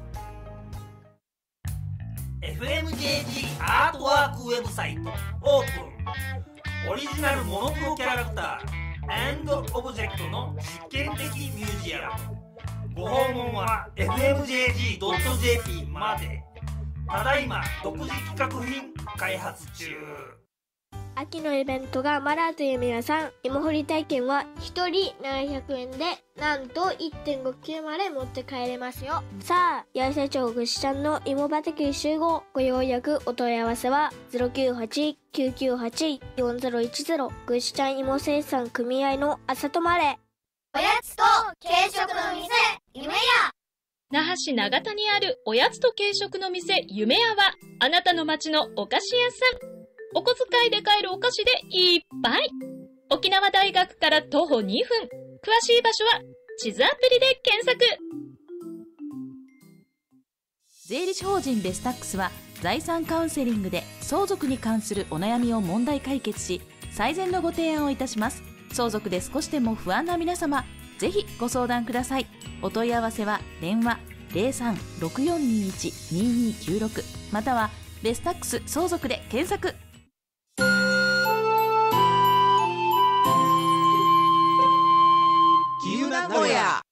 エフエムジェージー アートワークウェブサイトオープン。オリジナルモノクロキャラクター&オブジェクトの実験的ミュージアム。ご訪問は エフエムジェージードットジェーピー まで。ただいま独自企画品開発中。 秋のイベントがマラーという皆さん、芋掘り体験はひとりななひゃくえんでなんと いってんごキロまで持って帰れますよ。さあ八重瀬町ぐしちゃんの芋畑集合。ご予約お問い合わせは ゼロきゅうはち きゅうきゅうはち よんゼロいちゼロ ぐしちゃん芋生産組合のあさとまれ。おやつと軽食の店夢や。 橋長田にあるおやつと軽食の店夢屋は、あなたの街のお菓子屋さん。お小遣いで買えるお菓子でいっぱい。沖縄大学から徒歩にふん。詳しい場所は地図アプリで検索。 税理士法人ベスタックスは財産カウンセリングで相続に関するお悩みを問題解決し、最善のご提案をいたします。相続で少しでも不安な皆様、ぜひご相談ください。お問い合わせは電話 ゼロさん ろくよんにいち ににきゅうろく またはベスタックス相続で検索。 きゅう名古屋。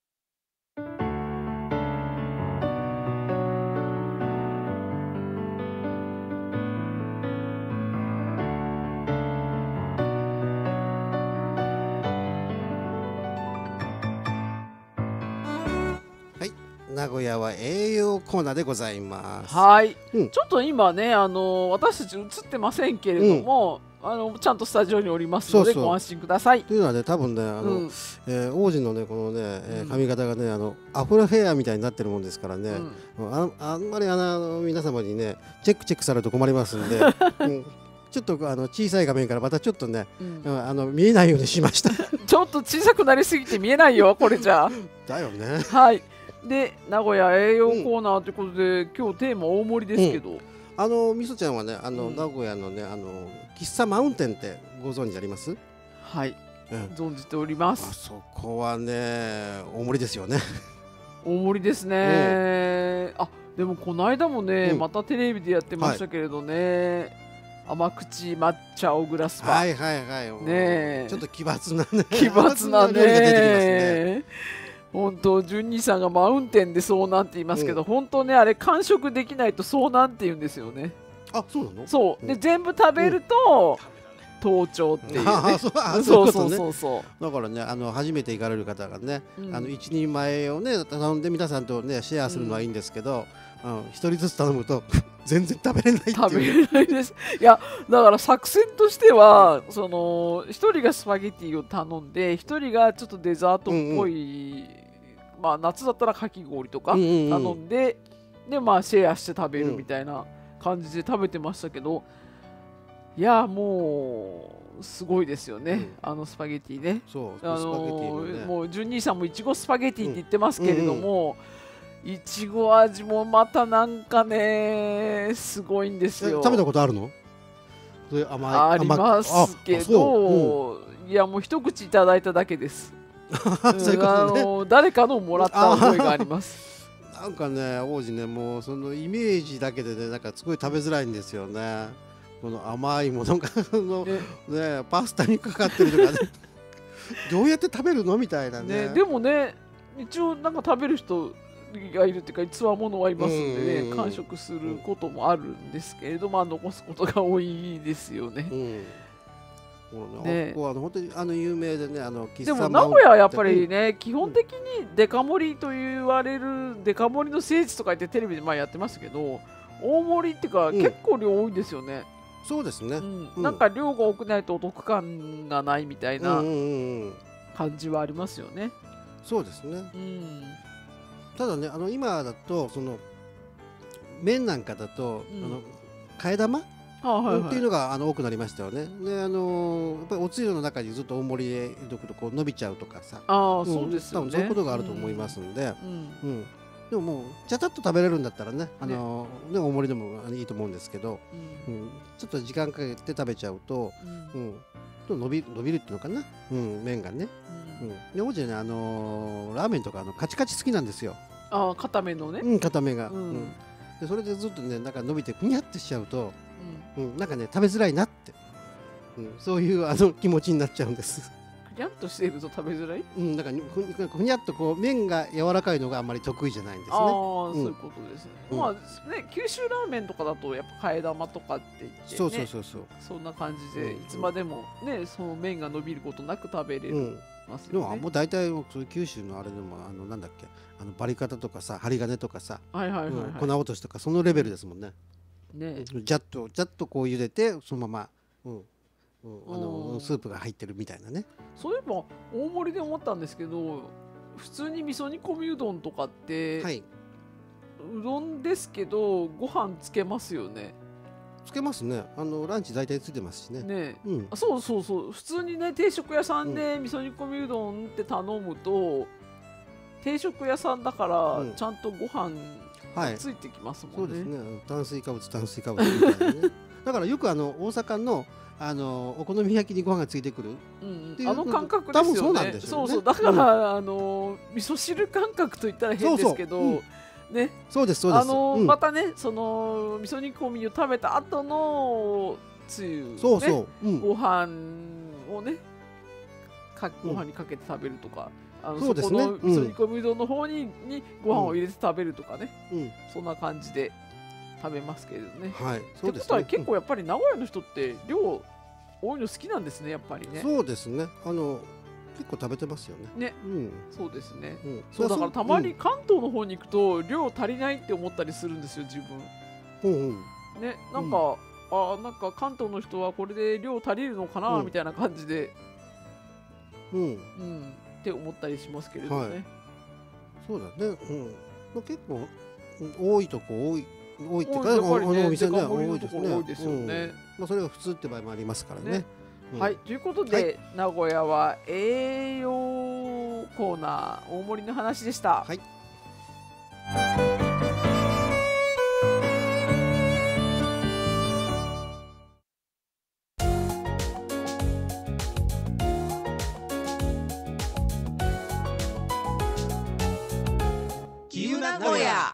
名古屋は栄養コーナーでございます。 はい、うん、ちょっと今ね、あの私たち映ってませんけれども、うん、あのちゃんとスタジオにおりますのでご安心ください。 というのはね、多分ね、あの、うん、えー、王子のねこのね、えー、髪型がね、あのアフロヘアみたいになってるもんですからね、うん、あ, あんまりあの皆様にねチェックチェックされると困りますんで。うんちょっとあの小さい画面からまたちょっとね、うん、あの見えないようにしました。 ちょっと小さくなりすぎて見えないよこれじゃ。 だよね。 はい。で名古屋栄養コーナーということで、うん、今日テーマ大盛りですけど、うん、 あのみそちゃんはね、あの、うん、名古屋のね、あの喫茶マウンテンってご存知あります？ はい、うん、存じております。 あそこはね大盛りですよね。 大盛りですね。うん、あでもこの間もね、うん、またテレビでやってましたけれどね。はい、甘口抹茶小倉スパ。 はいはいはい。ね、ちょっと奇抜なね。 奇抜なね。本当、純兄さんがマウンテンで遭難って言いますけど、うん、本当ね、あれ完食できないと遭難って言うんですよね。 あ、そうなの？ そう。で、うん、全部食べると、うん、盗聴っていうね。そうそうそうそう。 だからね、あの初めて行かれる方がね、うん、あの一人前をね頼んで皆さんとねシェアするのはいいんですけど、うん、一人ずつ頼むと全然食べれないっていう。 食べれないです。いや、だから作戦としては、その一人がスパゲティを頼んで、一人がちょっとデザートっぽい、うんうん、まあ夏だったらかき氷とか頼んで、うんうん、でまあシェアして食べるみたいな感じで食べてましたけど、いやもうすごいですよね、うん、あのスパゲティね。 そう、 あのーね、もう純兄さんもいちごスパゲティって言ってますけれども、いちご味もまたなんかねすごいんですよ。 食べたことあるの？それ甘いありますけど、うん、いやもう一口いただいただけです。そういうことね、あの誰かのもらった覚えがあります。 なんかね、王子ね、もうそのイメージだけでね、なんかすごい食べづらいんですよね。この甘いものがの、ねね、パスタにかかってるとかねどうやって食べるのみたいな ね, ね。でもね、一応なんか食べる人がいるっていうか、器物はいますんでね、完食することもあるんですけれど、まあ残すことが多いですよね。うんね、あここは本当にあの有名でね、あの喫茶でも名古屋はやっぱりね、うん、基本的にデカ盛りと言われるデカ盛りの聖地とか言ってテレビで前やってましたけど、大盛りっていうか、うん、結構量多いんですよね。 そうですね、 うんうん、なんか量が多くないとお得感がないみたいな感じはありますよね。 そうですね、うん、ただね、あの今だとその麺なんかだと、うん、あの替え玉っていうのがあの多くなりましたよね。で、あのー、やっぱりおつゆの中にずっと大盛りで入れとくとこう伸びちゃうとかさ、 あ、うん、そうですよね。 多分そういうことがあると思いますんで、うんうん、でももうちゃちゃっと食べれるんだったらね、あのー、ね、大盛りでもいいと思うんですけど、うんうん、ちょっと時間かけて食べちゃうと、うんうん、伸び伸びるっていうのかな、うん、麺がね。うん、で王子ね、あのー、ラーメンとかあのカチカチ好きなんですよ。 あ、固めのね。 うん、固めが。うんうん、でそれでずっとね、なんか伸びてふにゃってしちゃうと。うん、なんかね食べづらいなって、うん、そういうあの気持ちになっちゃうんです。 ふにゃっとしていると食べづらい？ うん、なんかふ, ふにゃっとこう麺が柔らかいのがあんまり得意じゃないんですね。 ああ、うん、そういうことですね。うん、まあね、九州ラーメンとかだとやっぱ替え玉とかって言って、ね、 そうそうそうそう、 そんな感じで、うん、いつまでもね、その麺が伸びることなく食べれる。うん、ますよね。でももう大体そういう九州のあれでもあのなんだっけ、あのバリカタとかさ、針金とかさ、 はいはいはいはい、うん、 粉落としとかそのレベルですもんね。ね、ジャッとジャッとこう茹でてそのまま、うんうん、あのスープが入ってるみたいなね。 そういえば大盛りで思ったんですけど、 普通に味噌煮込みうどんとかって、 はい、 うどんですけどご飯つけますよね。 つけますね。あのランチ大体ついてますしね。 ね、 うん、 そうそうそう。普通にね定食屋さんで味噌煮込みうどんって頼むと、うん、定食屋さんだからちゃんとご飯がついてきますもんね。 はい、そうですね。炭水化物炭水化物みたいなね。だからよくあの大阪のあのお好み焼きにご飯がついてくる、 うん、あの感覚ですよね。 多分そうなんでしょうね。 そうそう、だから、うん、あの味噌汁感覚といったら変ですけど、そうそう、うん、ね、 そうですそうです。 あの、 うん、 またね、その味噌煮込みを食べた後のつゆ、ね、 そうそう、うん、 ご飯をねかご飯にかけて食べるとか、うん、あの そ, そこの味噌煮込みうどんの方に、うん、にご飯を入れて食べるとかね、うん、そんな感じで食べますけれどね。 はい、そうですね。 ってことは結構やっぱり名古屋の人って量多いの好きなんですね、やっぱりね。 そうですね。あの結構食べてますよね。 ね、うん、そうですね。 うん、 そうだからたまに関東の方に行くと量足りないって思ったりするんですよ、自分。 うんうん。 ね、なんか、うん、あ、なんか関東の人はこれで量足りるのかな、うん、みたいな感じで、 うん、うん 、って思ったりしますけれどね。はい、 そうだね。うん、結構多いとこ多い。多いっていうか、 やっぱりね、 お店ね、 多いですね。多いですよね。 うん、まあそれが普通って場合もありますからね。ね、 うん、はい、ということで、はい、名古屋は栄養コーナー大盛りの話でした。 はい。 きゅう名古屋。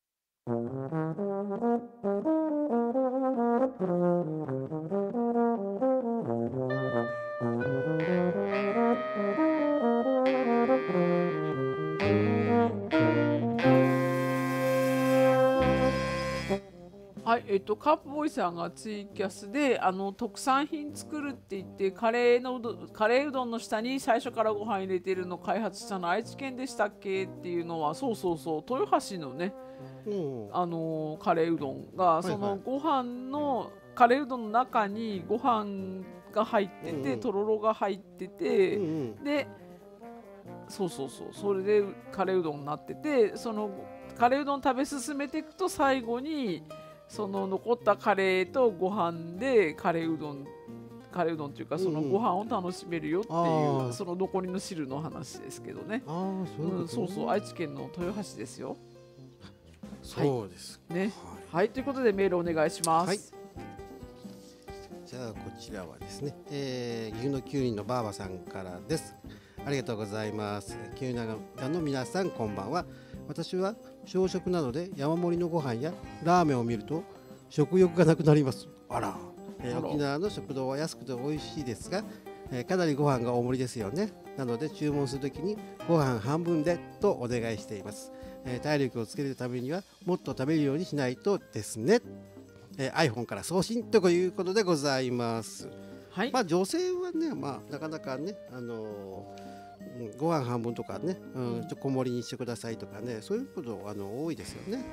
はい、えっと、カープボーイさんがツイキャスであの特産品作るって言ってカレーのカレーうどんの下に最初からご飯入れてるの開発したの愛知県でしたっけっていうのは、そうそうそう、豊橋のね、あのカレーうどんがそのご飯のカレーうどんの中にご飯が入ってて、とろろが入ってて、でそうそうそう、それでカレーうどんになってて、そのカレーうどん食べ進めていくと最後にその残ったカレーとご飯でカレーうどんカレーうどんっていうかそのご飯を楽しめるよっていう、うん、その残りの汁の話ですけどね。 あ、そういうことね。 うん、そうそう、愛知県の豊橋ですよ。 そうです、 はい、ね、はい、はい、ということでメールお願いします。はい、 じゃあこちらはですね、えー、岐阜のきゅうりんのばあばさんからです。ありがとうございます。きゅうり長の皆さんこんばんは。私は小食なので山盛りのご飯やラーメンを見ると食欲がなくなります。あら、えー、沖縄の食堂は安くて美味しいですが、えー、かなりご飯が大盛りですよね。なので注文するときにご飯半分でとお願いしています。えー、体力をつけるためにはもっと食べるようにしないとですね。えー、iPhone から送信ということでございます。 はい、 まあ女性はね、まあなかなかね、あのーご飯半分とかね、うん、ちょっと小盛りにしてくださいとかね、そういうことあの多いですよね。うんうん、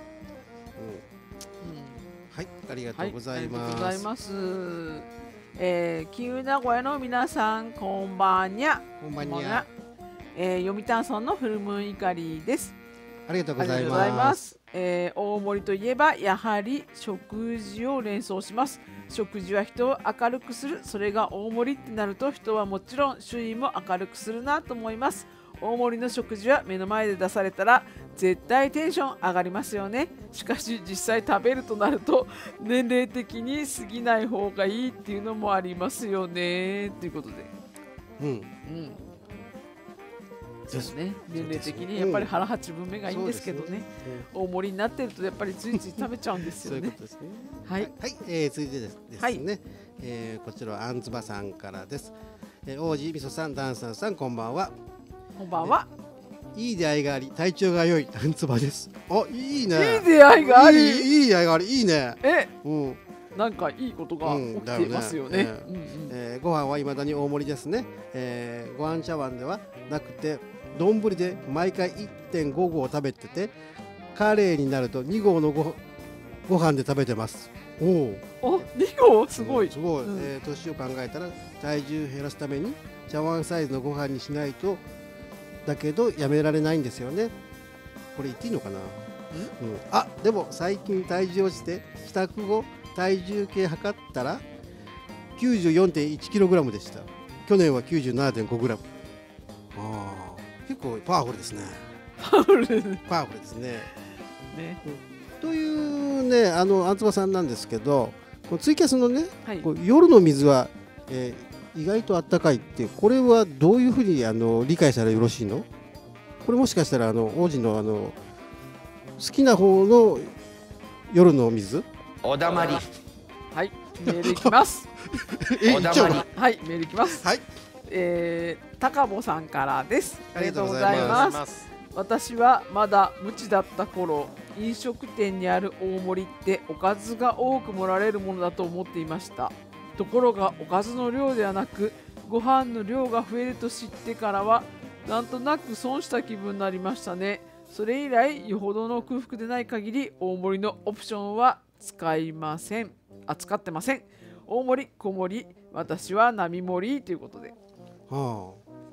はい、ありがとうございます。はい、ありがとうございます。 えー、きゅう名古屋の皆さんこんばんにゃ。 こんばんにゃ。 えー、読谷村のフルムーンいかりです。 ありがとうございます。 えー、大盛りといえばやはり食事を連想します。食事は人を明るくする。それが大盛りってなると人はもちろん周囲も明るくするなと思います。大盛りの食事は目の前で出されたら絶対テンション上がりますよね。しかし実際食べるとなると年齢的に過ぎない方がいいっていうのもありますよねということで、 うんうん、 そうね、年齢的にやっぱり腹八分目がいいんですけどね、うんねうん、大盛りになってるとやっぱりついつい食べちゃうんですよね。 そういうことですね。 はい、 はいはい、えー、続いてですね、はい、えー、こちらはあんつばさんからです。えー、王子みそさん、ダンサーさん、こんばんは。 こんばんは。 いい出会いがあり体調が良いあんつばです。あ、いいね。 いい出会いがあり。 いい、いい出会いがあり、いいね。 え、 うん。 なんかいいことが起きていますよね。 ご飯はいまだに大盛りですね。えー、ご飯茶碗ではなくて丼で毎回 いってんご 合食べてて、カレーになるとに合のごご飯で食べてます。おお、に合すごい、 うん、すごい、うん、えー、年を考えたら体重減らすために茶碗サイズのご飯にしないとだけどやめられないんですよね。これ言っていいのかな。うん、あ、でも最近体重落ちて帰宅後体重計測ったら きゅうじゅうよんてんいちキログラム でした。去年は きゅうじゅうななてんごグラム。ああ、結構パワフルですね。 パワフルパワフルですね。 ね、 うん、というね、あのあんつばさんなんですけど、このツイキャスのね、 はい、 こう夜の水は、えー、意外とあったかいって、これはどういうふうにあの理解したらよろしいの？これもしかしたらあの王子のあの好きな方の夜の水？ おだまり。 はい、メールいきます。 おだまり。 はい、メールいきます。 はい。 えー、高坊さんからです。 ありがとうございます。 私はまだ無知だった頃、飲食店にある大盛りっておかずが多く盛られるものだと思っていました。ところがおかずの量ではなくご飯の量が増えると知ってからはなんとなく損した気分になりましたね。それ以来よほどの空腹でない限り大盛りのオプションは使いません。あ、使ってません。大盛り、小盛り、私は並盛りということで。 は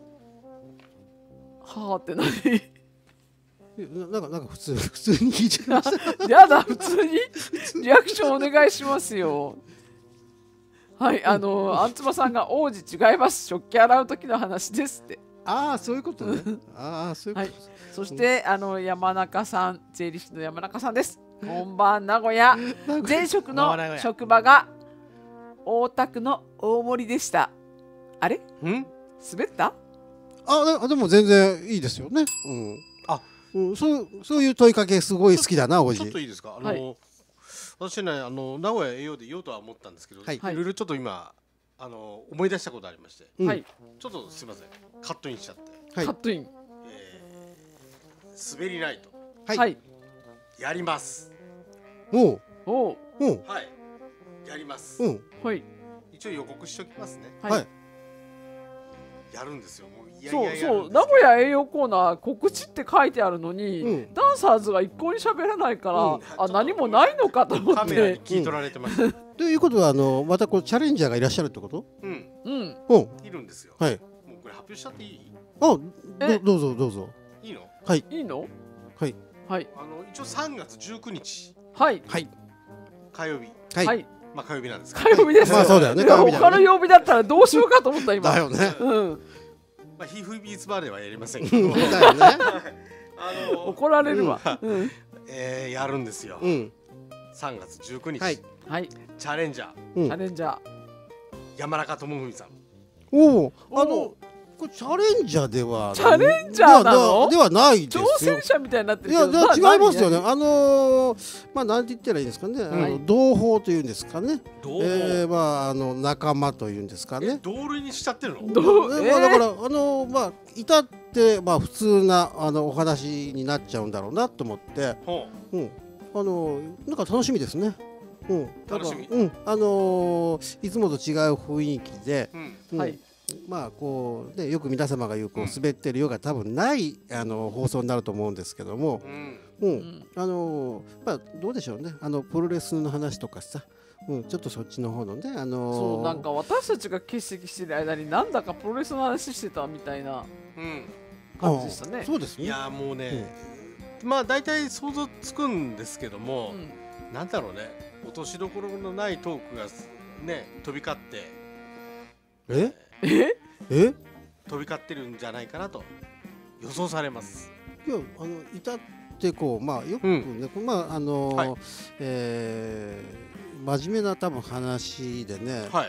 あ。はあって何？ なんかなんか普通普通に聞いちゃいました。 やだ、普通にリアクションお願いしますよ。はい、あのあんつばさんが王子違います。食器洗う時の話ですって。 ああ、そういうことね。ああ、そういうこと。はい、 そしてあの山中さん、税理士の山中さんです。本番名古屋前職の職場が大田区の大森でした。あれ？ん？滑った？ あ、でも全然いいですよね。うん。あ、うん、そうそういう問いかけすごい好きだな、王子。 ちょっといいですか。あの、はい、私ね、あの名古屋栄養で言おうとは思ったんですけど、はい、いろいろちょっと今あの思い出したことありまして、 はい、 ちょっとすみません、カットインしちゃって。 はい、カットイン。 えー、滑りないと。 はい。 やります。 おうおうおう。 はい。やります。 うん。 はい。 一応予告しておきますね。 はい。 やるんですよ。もういやいそうやそう、名古屋栄養コーナー告知って書いてあるのに、うん、ダンサーズが一向に喋らないから、うん、あ、何もないのかと思って。 カメラに聞い取られてました。うん、 ということはあのまたこうチャレンジャーがいらっしゃるってこと？ うん。 うん。 うん。 いるんですよ。 はい。 もうこれ発表しちゃっていい？ あ、どどうぞどうぞ。 いいの？ はい。 いいの？ はい。 はい。 あの一応さんがつじゅうくにち。 はいはい。 火曜日。 はい。 まあ火曜日なんです。 火曜日です。 まあそうだよね。 他の曜日だったらどうしようかと思った今。 だよね。 うん。 まあヒーフービーツバーではやりませんけど。 だよね。 あの怒られるわ。 ええ、やるんですよ。 うん。 さんがつじゅうくにち。 はいはい。 チャレンジャー。チャレンジャー。 山中智文さん。 おお。あの。これチャレンジャーではチャレンジャーなのではないですよ。 挑戦者みたいになってるけど。いや違いますよね。あのー、 まあなんて言ったらいいんですかね。あの同胞というんですかね。 同胞。 えー、まああの仲間というんですかね。 同類にしちゃってるの？ まあだからあのまあ至ってまあ普通なあのお話になっちゃうんだろうなと思って。うん。あのなんか楽しみですね。うん。 楽しみ。 うん。あのいつもと違う雰囲気で。 はい。 まあこうね、よく皆様が言うこう滑ってるようが多分ないあの放送になると思うんですけども、うんうん、あのまあどうでしょうね、あのプロレスの話とかさ、うん、ちょっとそっちの方のね、あのー、 そうなんか私たちが欠席してる間になんだかプロレスの話してたみたいな感じでしたね。 そうですね。 いやもうね、うん、まあ大体想像つくんですけども、うん、なんだろうね、落としどころのないトークがね飛び交って、 えええ飛び交ってるんじゃないかなと予想されます。 いやあの至ってこうまあよくね、うん、まああのーはい、えー、真面目な多分話でね、 はい、 うん、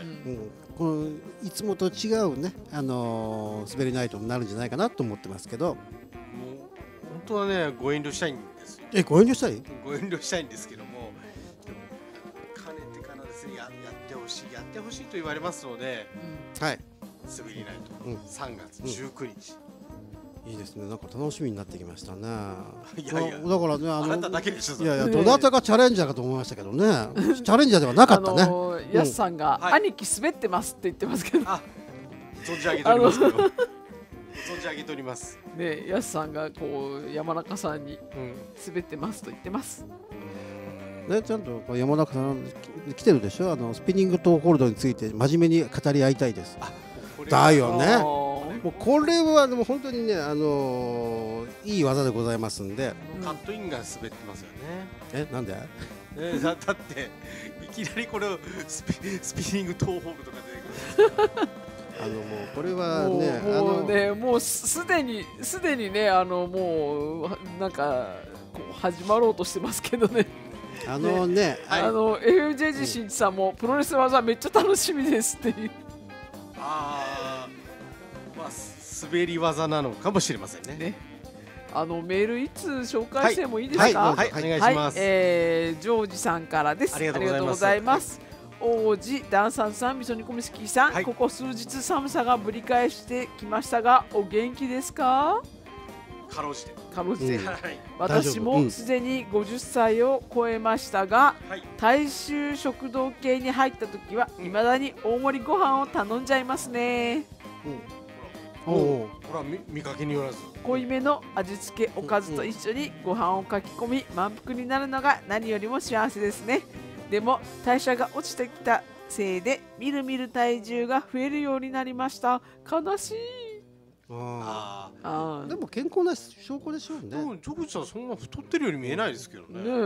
このいつもと違うね、あのー、滑りないとなるんじゃないかなと思ってますけど、もう本当はねご遠慮したいんですよ。 えご遠慮したい？ ご遠慮したいんですけども、でもかねてからですね、ややってほしいやってほしいと言われますので、 うん、はい。 滑りないと、うん、さんがつじゅうくにち、 うん、いいですね。なんか楽しみになってきましたね。 いやいやだからね、あのあなただけでしょ。 いやいや、どなたがチャレンジャーかと思いましたけどね。チャレンジャーではなかったね。あのー、やすさんが、うん、兄貴滑ってますって言ってますけど、 あ、存じ上げておりますけど存じ上げております。 ね、やすさんがこう山中さんに滑ってますと言ってます。 うん、ね、ちゃんと山中さん来てるでしょ。あのスピニングトーホールドについて真面目に語り合いたいです。だよね。ももうこれはでも本当にね、あのー、いい技でございますんで。 カットインが滑ってますよね。 え、なんで？ えだだっていきなりこれをスピスピニングトーホールとか出てくる。 あのもうこれはね、 もうね、もうすでにすでにね、あのもうなんかこう始まろうとしてますけどね。 あのね、 ねはい、あの エフエムジェージー 新一さんもプロレス技めっちゃ楽しみですっていう。 ああ、まあ滑り技なのかもしれませんね。ね、 あのメールいつ紹介してもいいですか？ はい、はいはい、お願いします。 はい、えー、ジョージさんからです。 ありがとうございます。 王子ダンサンさん、みそ煮込みスキーさん、はい、ここ数日寒さがぶり返してきましたが、お元気ですか？ かろうじて。 かろうじて。うん、私もすでにごじゅっさいを超えましたが、うん、大衆食堂系に入った時はいまだに大盛りご飯を頼んじゃいますね。 うん、おお、ほら見、見かけによらず。 濃いめの味付けおかずと一緒にご飯をかき込み満腹になるのが何よりも幸せですね。でも代謝が落ちてきたせいでみるみる体重が増えるようになりました。悲しい。 ああ、でも健康な証拠でしょうね。 でもジョブちゃんそんな太ってるように見えないですけどね。ねえ、うん。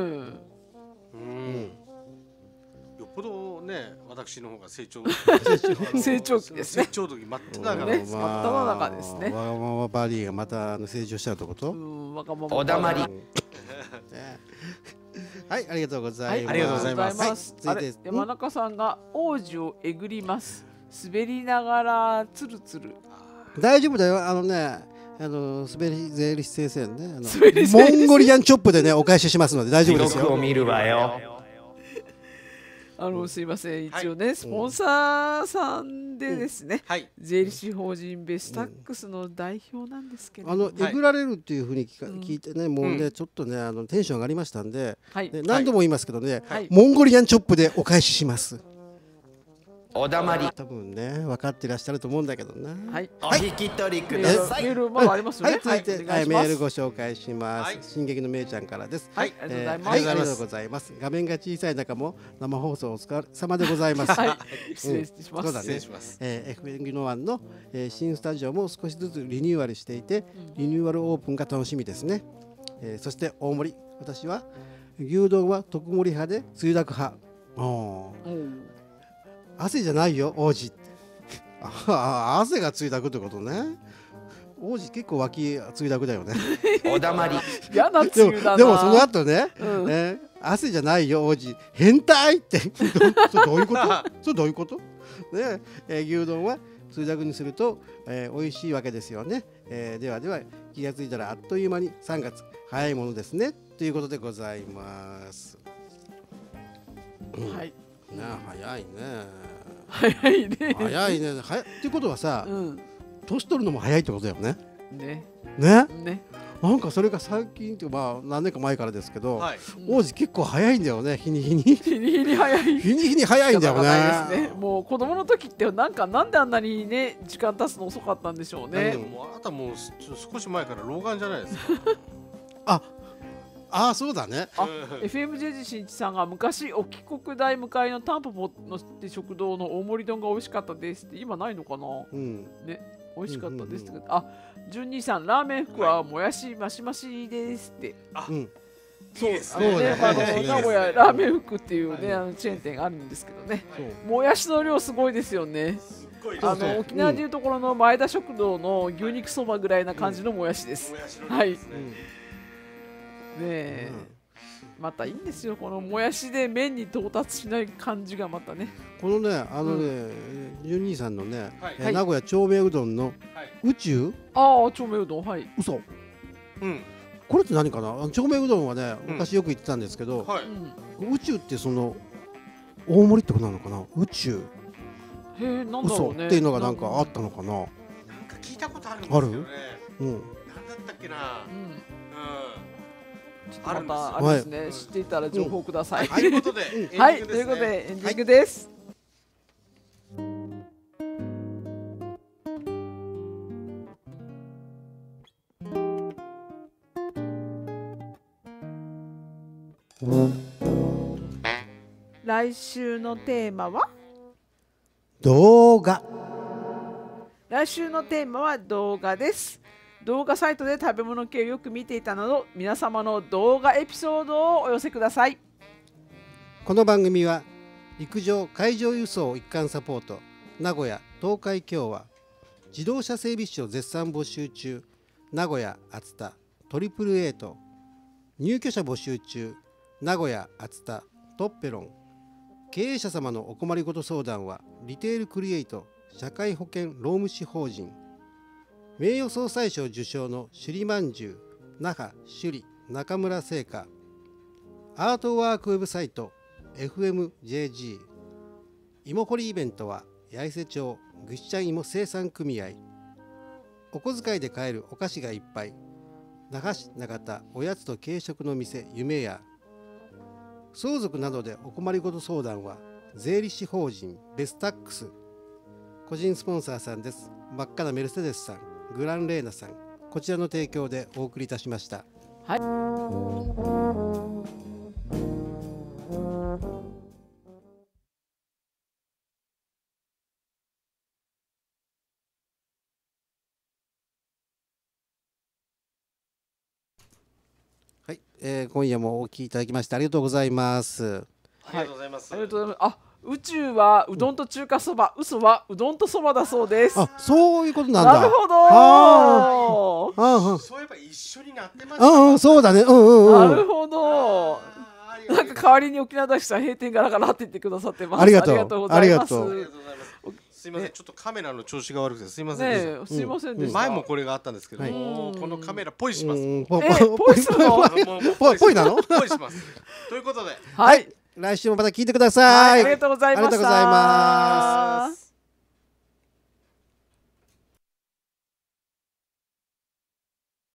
よっぽどね、私の方が成長成長期ですね。 成長時真っ只中です。真っ只中ですね。 わがままバディがまた成長しちゃうってこと？ うん、わがまま。 おだまり。 はい、ありがとうございます。 ありがとうございます。 あれ、山中さんが王子をえぐります。滑りながらつるつる。 大丈夫だよ。あのね、あの滑り税理士先生ね、あのモンゴリアンチョップでねお返ししますので大丈夫ですよ。 記録を見るわよ。 あのすいません、一応ね、はい、スポンサーさんでですね、うんはい、税理士法人ベスタックスの代表なんですけど、 あのえぐられるっていうふうに聞いてね、うん、もうね、うん、ちょっとねあのテンション上がりましたんで、はい、ね、何度も言いますけどね、はい、モンゴリアンチョップでお返しします。 おだまり。 多分ね分かっていらっしゃると思うんだけどな。 はい。 お引き取りください。 メールまだありますよね。 はい、続いてメールご紹介します。進撃のめいちゃんからです。 はい、ありがとうございます。 はい、ありがとうございます。画面が小さい中も生放送お疲れ様でございます。 はい、失礼します。 そうだね。えー、エフエム ギノワンの新スタジオも少しずつリニューアルしていて、リニューアルオープンが楽しみですね。えー、そして大盛り、私は牛丼は特盛り派でつゆだく派。おー。汗じゃないよ王子あ汗がついたくってことね。王子結構脇ついたくだよねおだまり嫌なつゆだな。 でもその後ね、うん、ね汗じゃないよ王子変態ってそれどういうことそれどういうことね、えー、牛丼はついたくにすると、えー、美味しいわけですよね、えー、ではでは気がついたらあっという間にさんがつ早いものですねということでございます、 うん、はいね、早いね。 早いね。 早いね。早いっていうことはさ、うん、年取るのも早いってことだよね。 ね。 ね。 ね。 なんかそれが最近ってまあ何年か前からですけど、はい、王子結構早いんだよね。日に日に。 日に日に早い。 日に日に早いんだよね。 ねもう子供の時ってなんかなんであんなにね時間経つの遅かったんでしょうね。 もうあなたもう少し前から老眼じゃないですか。 あ。ああそうだね。 あ、エフエムジェージー 新一さんが昔沖国大向かいのタンポポの食堂の大盛り丼が美味しかったですって今ないのかな。うん、ね美味しかったですって。あ、じゅうにさんラーメン服はもやしマシマシですって。 あ、うん、 そうですね。あの名古屋ラーメン服っていうねあのチェーン店があるんですけどね。もやしの量すごいですよね。あの沖縄でいうところの前田食堂の牛肉そばぐらいな感じのもやしです。はい。ねえ、うん、またいいんですよこのもやしで麺に到達しない感じがまたねこのねあのね、うん、じゅうにさんのね、はいえー、名古屋長命うどんの宇宙、はい、 ああ長命うどんはい嘘うんこれって何かな長命うどんはね昔よく言ってたんですけど、うんはい、宇宙ってその大盛りってことなのかな宇宙へえなんだろうね嘘っていうのがなんかあったのかななんか聞いたことあるんですよねあるうんなんだったっけなうんまたあれですね、はい、知っていたら情報ください。 ということで、 はい、ということでエンディングです。来週のテーマは動画。 来週のテーマは動画です。動画サイトで食べ物系をよく見ていたなど、皆様の動画エピソードをお寄せください。 この番組は陸上海上輸送一貫サポート名古屋東海共和、自動車整備士を絶賛募集中名古屋熱田トリプルエイト、入居者募集中名古屋熱田トッペロン、経営者様のお困りごと相談はリテールクリエイト社会保険労務士法人、名誉総裁賞受賞の首里まんじゅう那覇首里中村製菓、アートワークウェブサイト エフエムジェージー、 芋掘りイベントは八重瀬町ぐっしゃん芋生産組合、お小遣いで買えるお菓子がいっぱい那覇市長田おやつと軽食の店夢屋、相続などでお困りごと相談は税理士法人ベスタックス、個人スポンサーさんです。真っ赤なメルセデスさん、グランレーナさん、こちらの提供でお送りいたしました。 はい、 はい、えー、今夜もお聞きいただきましてありがとうございます。 ありがとうございます。 ありがとうございます。あ、宇宙はうどんと中華そば、うん、嘘はうどんとそばだそうです。 あ、そういうことなんだ。 なるほど。 ああ、 そういえば一緒になってましたね。 うん、そうだね。うんうんうん。 なるほど。なんか代わりに沖縄大使さん閉店ガラガラって言ってくださってます。 ありがとう。 ありがとうございます。 すいません、ちょっとカメラの調子が悪くてすいません。 ね、すいませんでした。 前もこれがあったんですけど、このカメラポイします。 え、ポイするの？ ポイなの？ ポイします。ということで、 はい、来週もまた聞いてください。 ありがとうございました。 ありがとうございます。